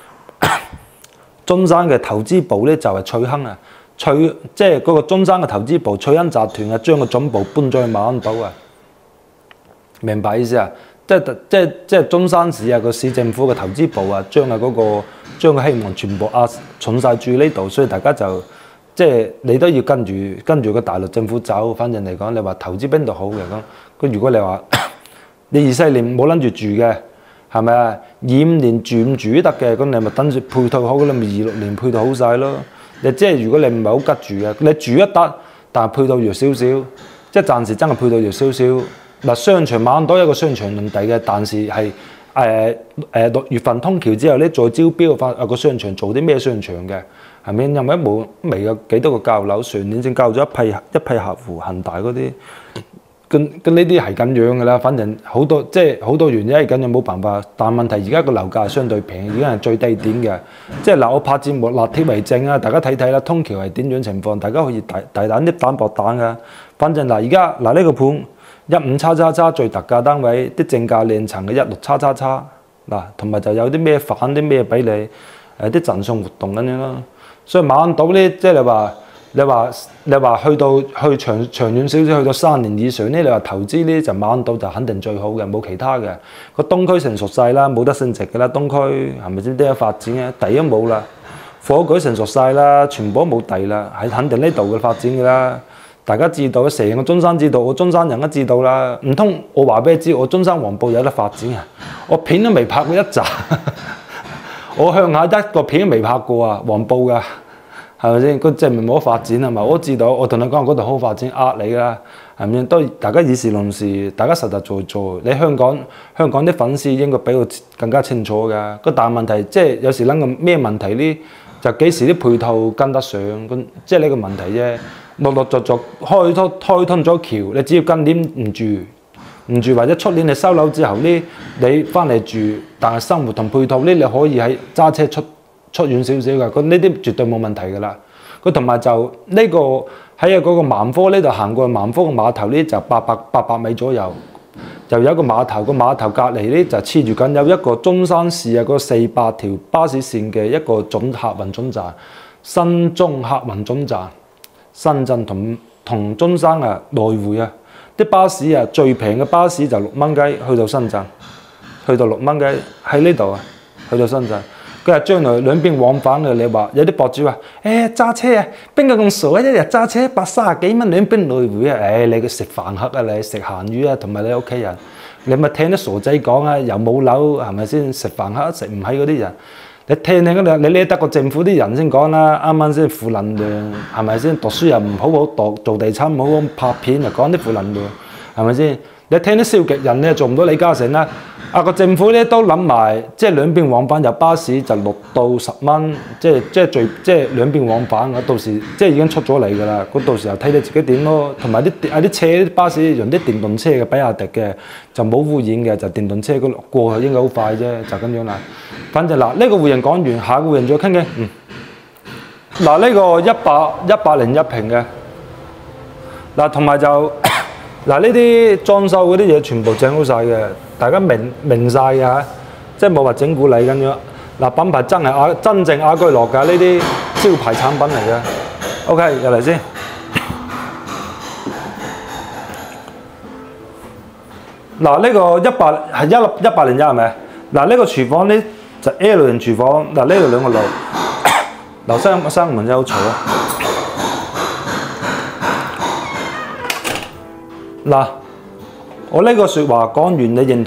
中山嘅投資部咧就係翠亨啊，即係嗰個中山嘅投資部翠亨集團啊，將個總部搬咗去馬鞍島啊，明白意思啊？即係中山市啊個市政府嘅投資部啊，將個希望全部重晒住呢度，所以大家就即係你都要跟住個大陸政府走。反正嚟講，你話投資邊度好嘅咁，如果你話，你24年冇諗住住嘅，係咪啊？25年住唔住都得嘅，咁你咪等住配套好，你咪26年配套好晒咯。你即係如果你唔係好急住嘅，你住一得，但係配套弱少少，即係暫時真係配套弱少少。嗱，商場馬鞍島有一個商場用地嘅，但是係6月份通橋之後咧，再招標發個商場做啲咩商場嘅，係咪？因為未有幾多個交樓，上年先交咗一批客戶，恒大嗰啲。咁呢啲係咁樣嘅啦，反正好多原因係咁樣冇辦法。但問題而家個樓價係相對平，已經係最低點嘅。即係嗱，我拍節目立貼為證啊，大家睇睇啦，通橋係點樣情況，大家可以大膽啲膽薄膽㗎。反正嗱，而家嗱呢個盤 15XX最特價單位，啲正價靚層嘅16XX嗱，同埋就有啲咩返啲咩俾你，啲贈送活動咁樣咯。所以馬鞍島咧，即係你話去長遠少少，去到3年以上咧，你話投資咧就馬鞍島就肯定最好嘅，冇其他嘅。個東區成熟晒啦，冇得升值嘅啦，東區係咪先都有發展嘅？地都冇啦，火舉成熟晒啦，全部都冇地啦，係肯定呢度嘅發展嘅啦。大家知道，成個中山知道，我中山人都知道啦。唔通我話俾你知，我中山黃埔有得發展啊？我片都未拍過一集，我鄉下一個片都未拍過啊，黃埔㗎，係咪先？佢證明冇得發展係咪？我知道，我同你講嗰度好發展，呃你啦，係咪先？都大家以事論事，大家實實做。你香港啲粉絲應該比我更加清楚㗎。個大問題即係有時諗個咩問題呢？就幾時啲配套跟得上，咁即係呢個問題啫。陸陸續續開通咗橋，你只要今年唔住，或者出年你收樓之後呢，你翻嚟住，但係生活同配套呢，你可以喺揸車出遠少少㗎。咁呢啲絕對冇問題㗎啦。佢同埋就呢個喺嗰個萬科呢度行過去萬科嘅碼頭呢，就800米左右，就有一個碼頭，個碼頭隔離呢，就黐住緊有一個中山市啊個400條巴士線嘅一個客運總站，新中客運總站。深圳同中山啊來回啊，啲巴士啊最平嘅巴士就6蚊雞去到深圳，去到6蚊雞喺呢度啊，去到深圳。佢話將來兩邊往返嘅，你話有啲博主話，揸車啊，邊個咁傻啊？一日揸車130幾蚊兩邊來回啊！你個食飯客啊，你食鹹魚啊，同埋你屋企人，你咪聽啲傻仔講啊，又冇樓係咪先？食飯客食唔起嗰啲人。你聽嗰度，你呢得個政府啲人先講啦，啱啱先負能量係咪先？讀書又唔好讀，做地產唔好拍片又講啲負能量係咪先？你聽啲消極人你又做唔到李嘉誠啦。個政府咧都諗埋，即係兩邊往返有巴士就6到10蚊，即係兩邊往返嘅，到時即係已經出咗嚟㗎啦。咁到時候睇你自己點咯。同埋啲車啲巴士用啲電動車嘅，比亞迪嘅就冇污染嘅，就電動車嗰過去應該好快啫，就咁樣啦。反正嗱，呢個戶型講完，下個戶型再傾傾。嗱，呢個101平嘅，嗱同埋就嗱呢啲裝修嗰啲嘢全部整好晒嘅，大家明晒嘅嚇，即係冇話整蠱你咁樣。嗱，品牌真正雅居樂㗎，呢啲招牌產品嚟嘅。OK，入嚟先。嗱，呢個101係咪？嗱，呢個廚房呢就 L 型廚房。嗱，呢度2個爐，樓生門真係好嘈啊！嗱，我呢個説話講完，你認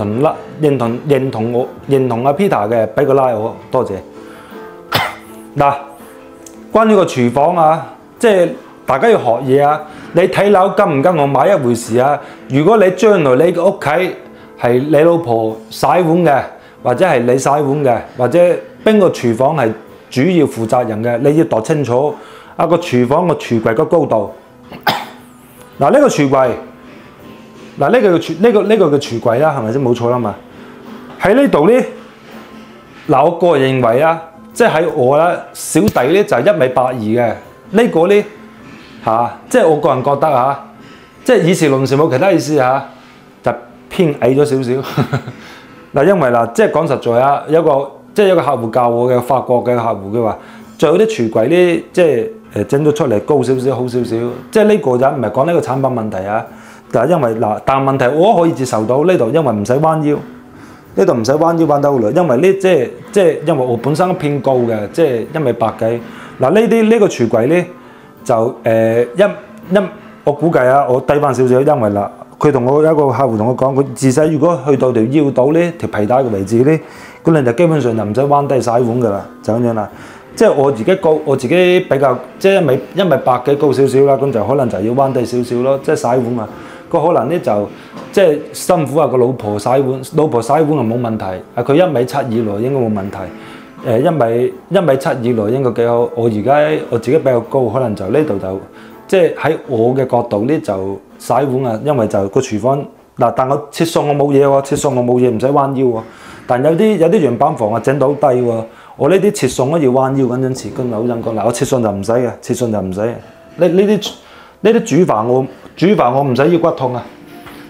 同阿 Peter 嘅，俾個 like 我，多謝。嗱，關於個廚房啊，即係大家要學嘢啊。你睇樓跟唔跟我買一回事啊。如果你將來你個屋企係你老婆洗碗嘅，或者係你洗碗嘅，或者邊個廚房係主要負責人嘅，你要度清楚個廚房個廚櫃個高度。嗱，呢個廚櫃。嗱，呢個嘅廚櫃啦，係咪先？冇錯啦嘛。喺呢度咧，嗱，我個人認為啊，即係喺我啦，小弟咧就係1.82米嘅。呢個咧即係我個人覺得嚇，即係以事論事冇其他意思嚇，就偏矮咗少少。嗱，因為嗱，即係講實在啊，有一個客戶教我嘅法國嘅客戶，佢話最好啲廚櫃咧，即係整咗出嚟高少少，好少少。即係呢個就唔係講呢個產品問題啊。但係因為嗱，但問題我都可以接受到呢度，因為唔使彎腰，呢度唔使彎腰彎得好耐，因為呢即係因為我本身都偏高嘅，即係1.8米幾。嗱，呢個廚櫃咧就我估計啊，我低翻少少，因為嗱，佢同我有一個客戶同我講，佢自細如果去到條腰度呢條皮帶嘅位置咧，咁你就基本上就唔使彎低洗碗㗎啦，就咁樣啦。即係我自己高，我自己比較即係1.8米幾高少少啦，咁就可能就要彎低少少咯，即係洗碗啊。個可能咧就即係辛苦啊！個老婆洗碗啊冇問題，佢1.7米以內應該冇問題。1.7米以內應該幾好。我自己比較高，可能就呢度就即係喺我嘅角度咧就洗碗啊，因為就個廚房嗱，但我切餸我冇嘢喎，切餸我冇嘢唔使彎腰喎。但有啲樣板房啊整到好低喎，我呢啲切餸都要彎腰咁樣切，咁咪好陰功。嗱，我切餸就唔使嘅，切餸就唔使。呢啲煮飯我唔使腰骨痛啊！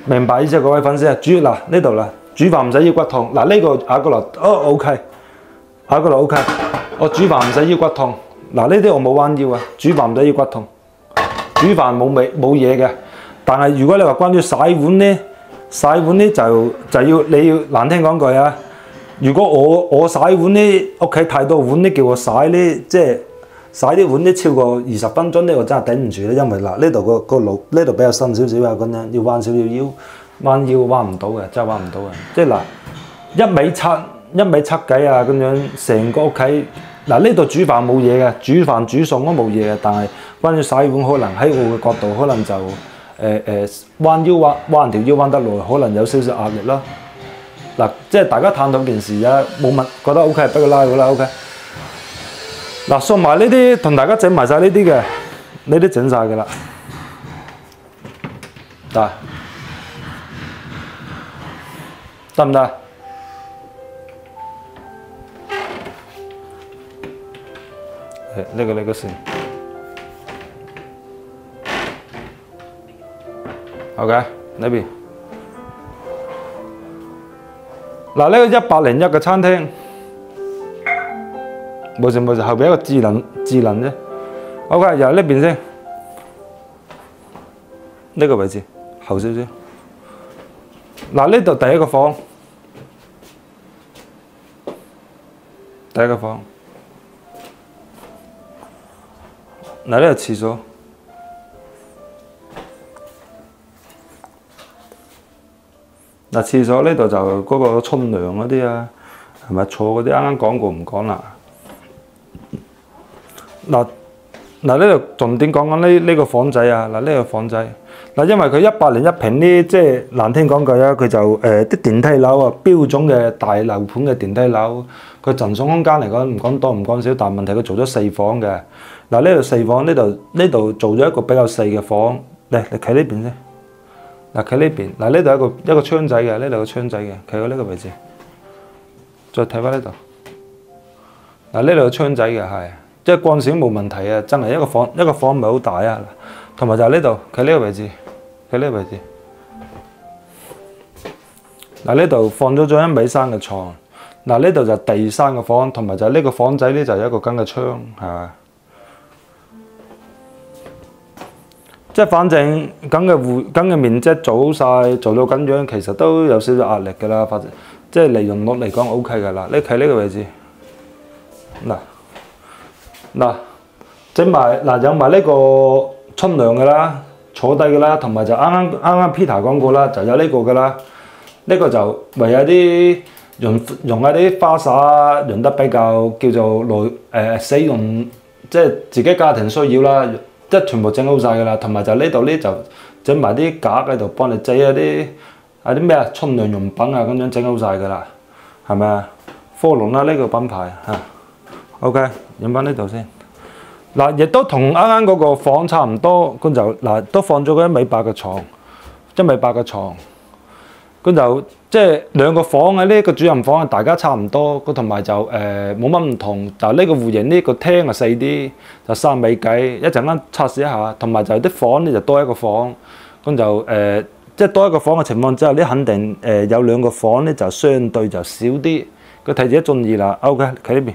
明白意思各位粉絲啊，嗱呢度啦，煮飯唔使腰骨痛。嗱呢個亞居樂OK，亞居樂 OK， 我煮飯唔使腰骨痛。嗱呢啲我冇彎腰啊，煮飯唔使腰骨痛，煮飯冇嘢嘅。但係如果你話關於洗碗咧就要你要難聽講句啊，如果我洗碗咧屋企太多碗咧，叫我洗咧即係洗啲碗咧超過20分鐘咧，我真係頂唔住咧，因為嗱呢度個腦呢度比較深少少啊，咁樣要彎少少腰，彎腰彎唔到嘅，真係彎唔到嘅。即係嗱一味七幾啊咁樣，成個屋企嗱呢度煮飯冇嘢嘅，煮飯煮餸都冇嘢嘅，但係關於洗碗可能喺我嘅角度，可能就彎腰彎條腰彎得耐，可能有少少壓力啦。嗱，即係大家探討件事啊，冇問覺得 OK， 俾佢拉好啦 OK。嗱，送埋呢啲，同大家整埋晒呢啲嘅，呢啲整晒嘅啦。得唔得？呢個先。OK，呢邊。嗱，呢個101嘅餐廳。冇事，後邊一個智能啫。OK， 由呢邊先，呢個位置後少少。嗱，呢度第一個房，嗱呢個廁所，嗱廁所呢度就嗰個沖涼嗰啲啊，係咪坐嗰啲啱啱講過唔講啦？嗱呢度重點講緊呢個房仔啊，嗱呢個房仔，嗱因為佢101平呢，即係難聽講句啊，佢就啲電梯樓啊，標準嘅大樓盤嘅電梯樓，佢陣送空間嚟講唔講多唔講少，但係問題佢做咗4房嘅。嗱呢度4房，呢度做咗一個比較細嘅房，你企呢邊先，嗱企呢邊，嗱呢度一個窗仔嘅，呢度有個窗仔嘅，企喺呢個位置，再睇翻呢度，嗱呢度有窗仔嘅係。即係光線冇問題啊！真係一個房唔係好大啊，同埋就係呢度，佢呢個位置，嗱呢度放咗張1米3嘅床，嗱呢度就第3個房，同埋就係呢個房仔呢就有一個咁嘅窗，係咪？即係反正咁嘅面積做晒，做到咁樣，其實都有少少壓力㗎啦。反正即係利用率嚟講 OK 㗎啦。你企呢個位置，嗱，整埋嗱有埋呢個沖涼嘅啦，坐低嘅啦，同埋就啱啱 Peter 講過啦，就有呢個嘅啦。呢個就唯有啲用下啲花灑用得比較叫做使用，即係自己家庭需要啦，即係全部整好晒嘅啦。同埋就呢度咧就整埋啲架喺度幫你擠一啲咩啊沖涼用品啊咁樣整好晒嘅啦，係咪啊？科隆啦呢個品牌嚇。OK， 飲翻呢度先。嗱，亦都同啱啱嗰個房差唔多，咁就嗱都放咗個1米8嘅床，1米8嘅床。咁就即係兩個房喺呢個主人房，大家差唔多，咁同埋就冇乜唔同。就呢個戶型呢個廳啊細啲，就3米幾。一陣間測試一下，同埋就啲房咧就多一個房，咁就即係多一個房嘅情況之下，呢肯定有2個房咧就相對就少啲。佢睇自己中意啦。OK， 企呢邊。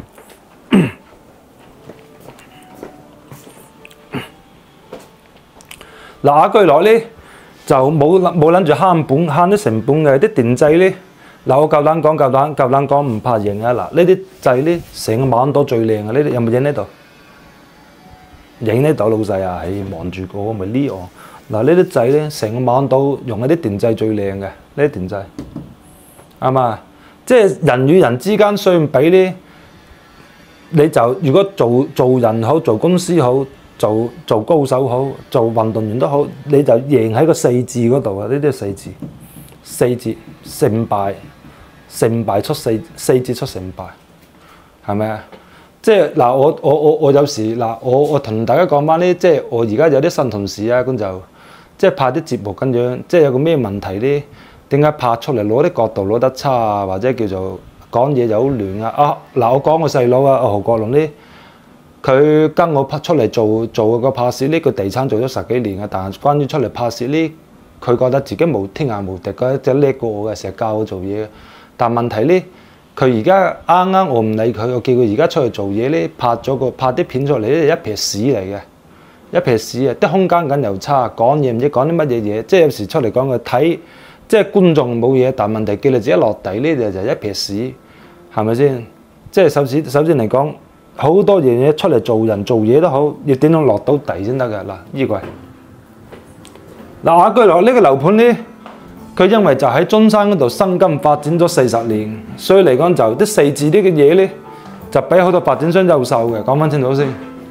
嗱，亞居樂咧就冇諗住慳啲成本嘅，啲電掣咧嗱我夠膽講唔怕認啊！嗱呢啲掣咧成個馬鞍島最靚啊！呢啲有冇影呢度？影呢度老細啊！望住個咪呢我嗱呢啲掣咧成個馬鞍島用一啲電掣最靚嘅呢啲電掣，啱嘛？即係人與人之間相比咧，你就如果做人好，做公司好。做高手好，做運動員都好，你就贏喺個4字嗰度啊！呢啲係4字勝敗出4字出勝敗，係咪啊？即係嗱，我有時嗱，我同大家講翻呢，即係我而家有啲新同事啊，咁就即係拍啲節目咁樣，即係有個咩問題咧？點解拍出嚟攞啲角度攞得差啊？或者叫做講嘢就好亂啊？嗱，我講個細佬啊，何國龍呢？佢跟我出嚟做個拍攝呢個地產做咗10幾年嘅，但係關於出嚟拍攝呢， 佢覺得自己冇天下無敵，覺得即係叻過我嘅，成日教我做嘢。但問題咧，佢而家啱我唔理佢，我叫佢而家出去做嘢咧，拍啲片出嚟咧，一撇屎嚟嘅，一撇屎啊！啲空間感又差，講嘢唔知講啲乜嘢嘢，即係有時出嚟講佢睇，即係觀眾冇嘢，但問題叫你自己落地呢就一撇屎，係咪先？即係首先嚟講，好多樣嘢出嚟做人做嘢都好，要點樣落到地先得㗎嗱？依個係嗱雅居樂呢個樓盤咧。佢因為就喺中山嗰度生根發展咗40年，所以嚟講就啲四字啲嘅嘢咧，就比好多發展商優秀嘅。講翻清楚先。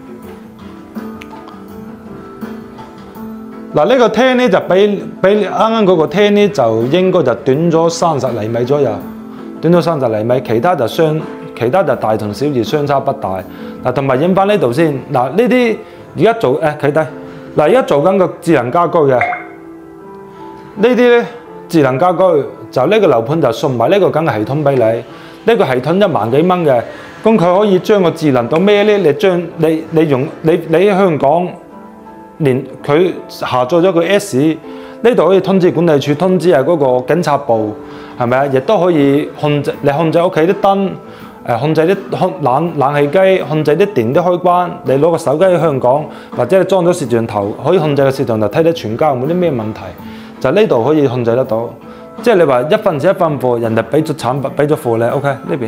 嗱呢個廳咧就比啱啱嗰個廳咧就應該就短咗30厘米左右，短咗30厘米，其他就大同小異，相差不大。嗱同埋影翻呢度先。嗱呢啲而家做企低。嗱而家做緊個智能家居嘅，呢啲咧。智能家居就呢個樓盤就送埋呢個咁嘅系統俾你，呢個系統1萬幾蚊嘅，咁佢可以將個智能到咩咧？你將你喺香港連佢下載咗個 S， 呢度可以通知管理處，通知嗰個警察部，係咪啊？亦都可以控制屋企啲燈，控制啲冷氣機，控制啲電啲開關。你攞個手機喺香港，或者你裝咗攝像頭，可以控制個攝像頭睇到全家冇啲咩問題。就呢度可以控制得到，即係你話一分錢一分貨，人哋俾咗產品俾咗貨你 ，OK 呢邊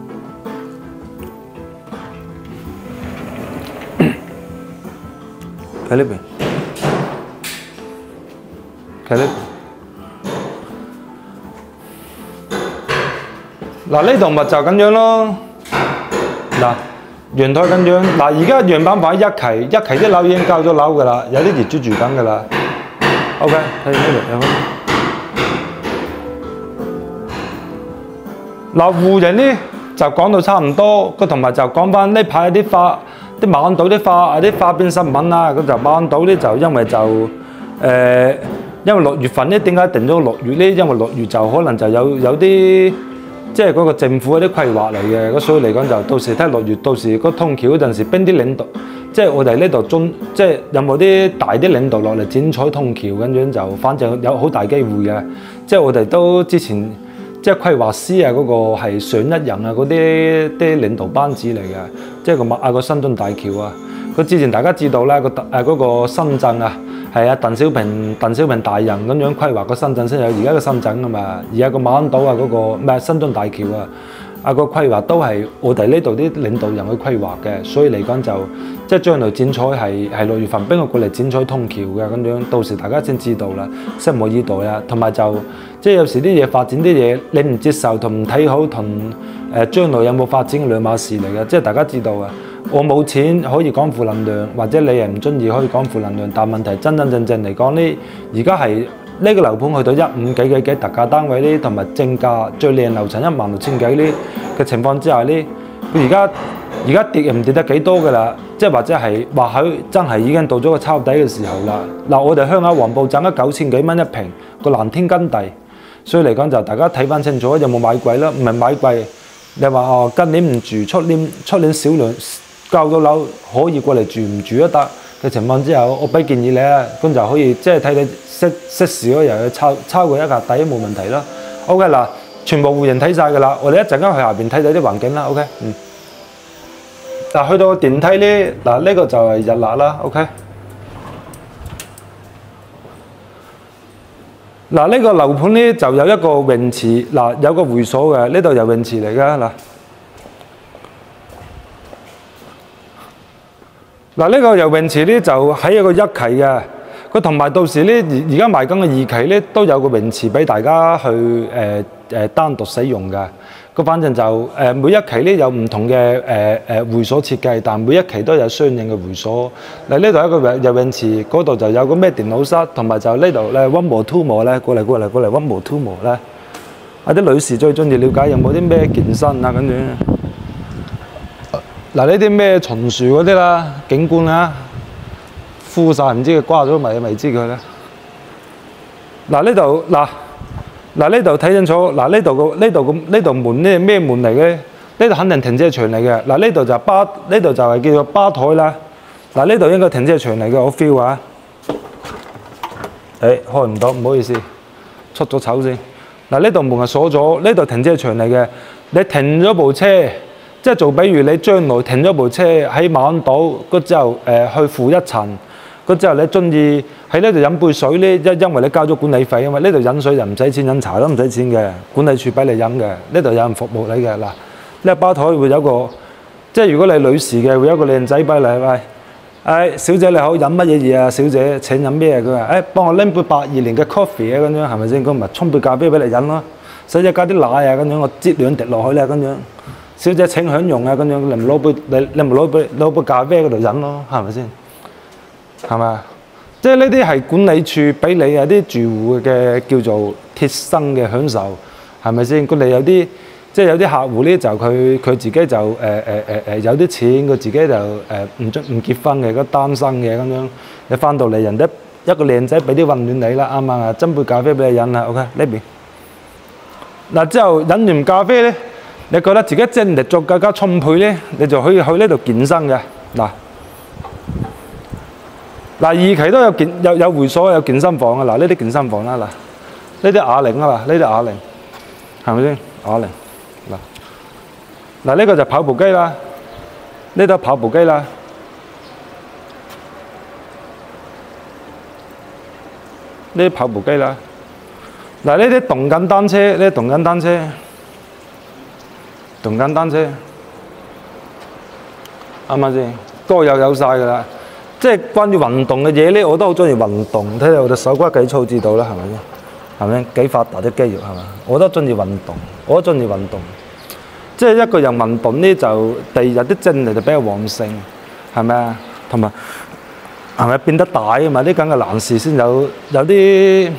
喺呢邊，喺呢邊。嗱呢度咪就咁樣咯，嗱陽台咁樣，嗱而家樣板房一期啲樓已經交咗樓㗎啦，有啲業主住緊㗎啦。OK， 睇呢度有嗱戶型咧就講到差唔多，佢同埋就講翻呢排啲花，啲馬鞍島啲花邊新聞啦，咁就馬鞍島咧就因為6月份咧，點解定咗6月咧？因為6月就可能就有啲即係嗰個政府嗰啲規劃嚟嘅，咁所以嚟講就到時睇6月，到時個通橋嗰陣時，邊啲領導？即係我哋呢度即係有冇啲大啲領導落嚟剪彩通橋咁樣就，反正有好大機會嘅。即係我哋都之前即係規劃師啊，嗰個係上一任啊嗰啲領導班子嚟嘅。即係個新津大橋啊，佢之前大家知道啦，嗰個深圳啊，係啊鄧小平大人咁樣規劃個深圳先有而家個深圳啊嘛。而家個馬鞍島啊嗰個咩新津大橋啊，個規劃都係我哋呢度啲領導人去規劃嘅，所以嚟講就即係將來剪彩係6月份邊個過嚟剪彩通橋嘅咁樣，到時大家先知道啦，拭目以待啊。同埋就即係有時啲嘢發展啲嘢，你唔接受同唔睇好同將來有冇發展嘅兩碼事嚟嘅，即係大家知道啊。我冇錢可以講負能量，或者你係唔中意可以講負能量，但問題真真正正嚟講呢，而家係。呢個樓盤去到150幾特價單位呢，同埋正價最靚樓層16000幾呢嘅情況之下呢，佢而家跌唔跌得幾多㗎啦？即係或者係或許真係已經到咗個抄底嘅時候啦。嗱，我哋鄉下黃埔賺咗9000幾蚊一平個藍天根地，所以嚟講就大家睇翻清楚有冇買貴啦？唔係買貴，你話今年唔住，出年少量交咗樓可以過嚟住唔住都得嘅情況之下，我俾建議你啊，咁就可以即係睇你識時嗰日去抄過一格底都冇問題啦。OK 嗱，全部戶型睇晒㗎啦，我哋一陣間去下邊睇睇啲環境啦。OK， 嗱去到個電梯咧，嗱呢個就係日立啦。OK， 嗱呢個樓盤咧就有一個泳池，嗱有個會所嘅，呢度游泳池嚟㗎嗱。嗱呢個游泳池咧就喺一個1期嘅，佢同埋到時咧而家賣緊嘅2期咧都有個泳池俾大家去單獨使用嘅。咁反正就每一期咧有唔同嘅會所設計，但每一期都有相應嘅會所。嗱呢度一個游泳池，嗰度就有個咩電腦室，同埋就呢度咧 One More Two More 咧過嚟 One More Two More 咧。啲女士最中意了解有冇啲咩健身啊咁樣。嗱呢啲咩松樹嗰啲啦，景觀啦，枯晒唔知佢瓜咗未知佢咧。嗱呢度嗱呢度睇清楚，嗱呢度門咧咩門嚟嘅？呢度肯定停車場嚟嘅。嗱呢度就係叫做吧台啦。嗱呢度應該停車場嚟嘅，我 feel 啊。 開唔到，唔好意思，出咗醜先。嗱，呢度門係鎖咗，呢度停車場嚟嘅。你停咗部車，即係做比如你將來停咗部車喺馬鞍島，嗰之後去負一層，嗰之後你中意喺呢度飲杯水咧，因為你交咗管理費啊嘛，呢度飲水就唔使錢，飲茶都唔使錢嘅，管理處俾你飲嘅，呢度有人服務你嘅。嗱，呢吧台會有個，即係如果你係女士嘅，會有一個靚仔俾你，喂，小姐你好，飲乜嘢嘢啊？小姐請飲咩？佢話幫我拎杯82年嘅 coffee 啊，咁樣係咪先？咁咪沖杯咖啡俾你飲咯。使者加啲奶啊，咁樣我擠2滴落去咧，咁樣小姐請享用啊，咁樣你咪攞杯咖啡嗰度飲咯，係咪先？係咪？即係呢啲係管理處俾你啊啲住戶嘅叫做貼身嘅享受，係咪先？佢哋有啲即係有啲客戶咧就佢自己就有啲錢，佢自己就唔結婚嘅，個單身嘅咁樣，你翻到嚟人哋一個靚仔俾啲溫暖你啦，啱唔啱啊？斟杯咖啡俾你飲啦 ，OK 呢邊。嗱之後飲完咖啡咧，你覺得自己精力再更加充沛咧，你就可以去呢度健身嘅。嗱二期都有會所有健身房啊。嗱呢啲健身房啦，呢啲啞鈴啊，呢啲啞鈴係咪先？啞鈴嗱呢個就跑步機啦，呢度跑步機啦，呢啲跑步機啦。嗱呢啲動感單車，呢啲動感單車，啱唔啱先？嗰個又有晒㗎啦。即係關於運動嘅嘢咧，我都好中意運動。睇下我哋手骨幾粗知道啦，係咪先？係咪幾發達啲肌肉係嘛？我都中意運動，即係一個人運動咧，就第二日啲精力就比較旺盛，係咪啊？同埋係咪變得大啊嘛？啲咁嘅男士先有啲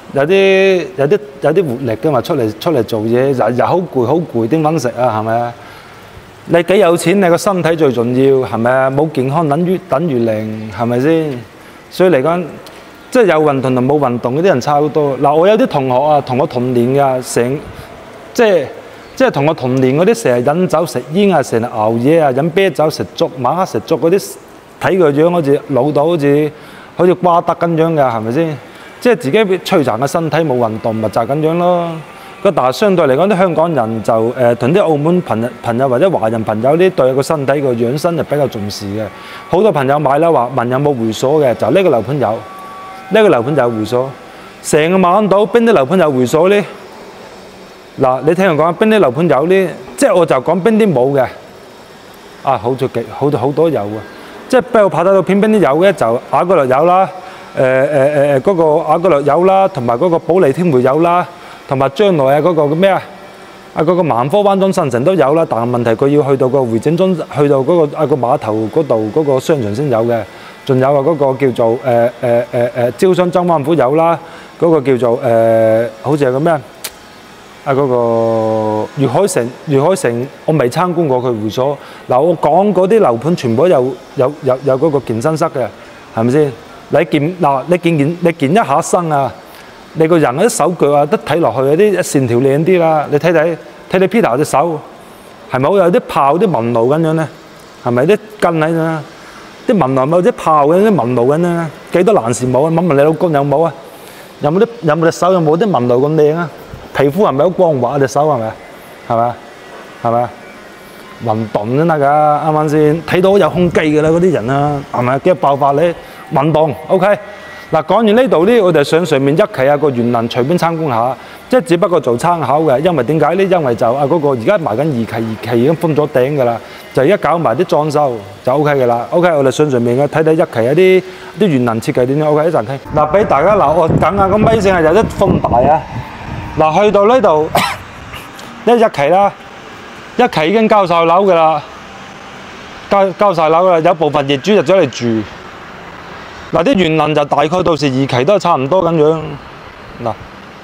活力㗎嘛，出嚟做嘢，日好攰，點揾食啊？係咪啊？你幾有錢，你個身體最重要，係咪啊？冇健康等於零，係咪先？所以嚟講，即係有運動同冇運動嗰啲人差好多。嗱，我有啲同學啊，同我同年㗎，即係同我同年嗰啲，成日飲酒食煙啊，成日熬夜啊，飲啤酒食粥，晚黑食粥嗰啲，睇佢樣好似老到好似瓜得咁樣㗎，係咪先？即係自己摧殘嘅身體冇運動，咪就係咁樣咯。但係相對嚟講，啲香港人就同啲澳門朋友或者華人朋友呢對個身體個養生就比較重視嘅。好多朋友買樓話問有冇會所嘅，就呢個樓盤有，呢個樓盤就有會所。成個馬鞍島邊啲樓盤有會所呢？嗱，你聽人講邊啲樓盤有呢？即係我就講邊啲冇嘅。啊，好多有啊！即係比我拍得到片邊啲有嘅就雅居樂有啦，嗰個雅居樂有啦，同埋嗰個保利天匯有啦。同埋將來嗰個咩啊？嗰個萬科灣中新城都有啦，但係問題佢要去到個會展中，去到嗰個碼頭嗰度嗰個商場先有嘅。仲有嗰個叫做招商爭灣府有啦，嗰個叫做好似係個咩啊？嗰個粵海城我未參觀過佢會所。嗱，我講嗰啲樓盤全部有嗰個健身室嘅，係咪先？你健一下身啊！你個人嗰啲手腳啊，都睇落去有啲線條靚啲啦。你睇 Peter 隻手，係咪好有啲泡啲紋路咁樣咧？係咪啲筋喺度？啲紋路有啲泡嘅啲紋路咁樣？幾多男士冇啊？問你老公有冇啊？有冇隻手有冇啲紋路咁靚啊？皮膚係咪好光滑啊？隻手係咪？係咪？運動先得㗎，啱唔啱先？睇到有胸肌㗎啦，嗰啲人啊，係咪？幾爆發你運動 OK。嗱，講完呢度呢，我哋上面一期啊個園林隨便參觀下，即係只不過做參考嘅。因為點解呢？因為就嗰個而家埋緊二期已經封咗頂㗎啦，就而家搞埋啲裝修就 OK 嘅啦。OK， 我哋上面嘅睇一期啲園林設計點樣 OK 一陣聽。嗱，俾大家我等下個咪先係有啲風大啊。嗱，去到呢度一期啦，一期已經交晒樓㗎啦，交晒樓㗎啦，有部分業主就走嚟住。嗱，啲園林就大概到時二期都係差唔多咁樣。嗱，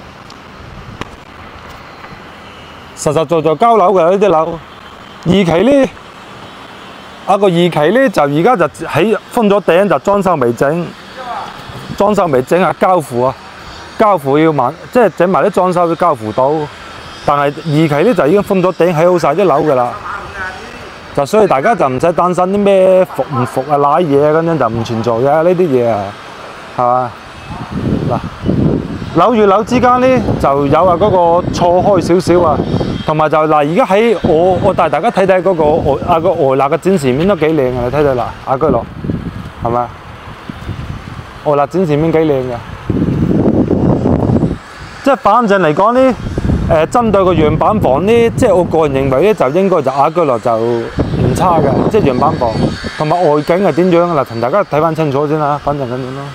實在交樓嘅呢啲樓。二期呢，個二期呢就而家就起封咗頂，就裝修未整啊，交付要慢，即係整埋啲裝修都交付到。但係二期呢就已經封咗頂，起好晒啲樓㗎啦。就所以大家就唔使擔心啲咩服唔服啊、賴嘢咁樣就唔存在嘅呢啲嘢啊，係嘛？ 樓與樓之間咧就有嗰個錯開少少啊，同埋就嗱，而家喺我帶大家睇睇嗰個外立嘅展示面都幾靚嘅，你睇睇嗱，雅居樂係咪啊？外立展示面幾靚嘅，即係反正嚟講咧，針對個樣板房咧，即係我個人認為咧，就應該就雅居樂就唔差嘅，即係樣板房同埋外景係點樣嗱，同大家睇翻清楚先啦，反正咁樣咯。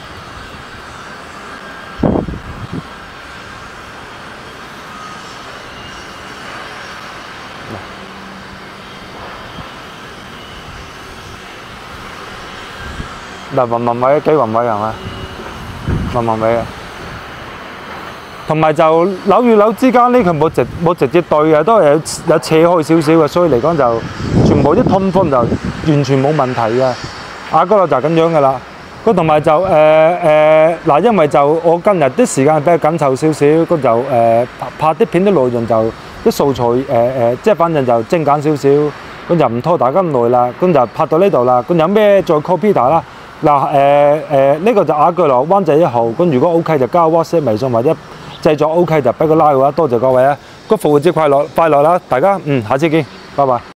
嗱，雲位幾雲位係咪？雲位啊！同埋就樓與樓之間呢，佢冇直接對嘅，都係有斜開少少嘅，所以嚟講就全部啲通風就完全冇問題嘅。雅居樂就係咁樣噶啦。咁同埋就嗱，因為就我今日啲時間比較緊湊少少，咁就拍啲片啲內容就啲素材即係反正就精簡少少，咁就唔拖大家咁耐啦，咁就拍到呢度啦。咁有咩再 call Peter 啦。嗱呢個就雅居樂灣仔1號，咁如果 OK 就加 WhatsApp 微信或者製作 OK 就俾個 like 嘅話，多謝各位啊！個復活節快樂啦，大家下次見，拜拜。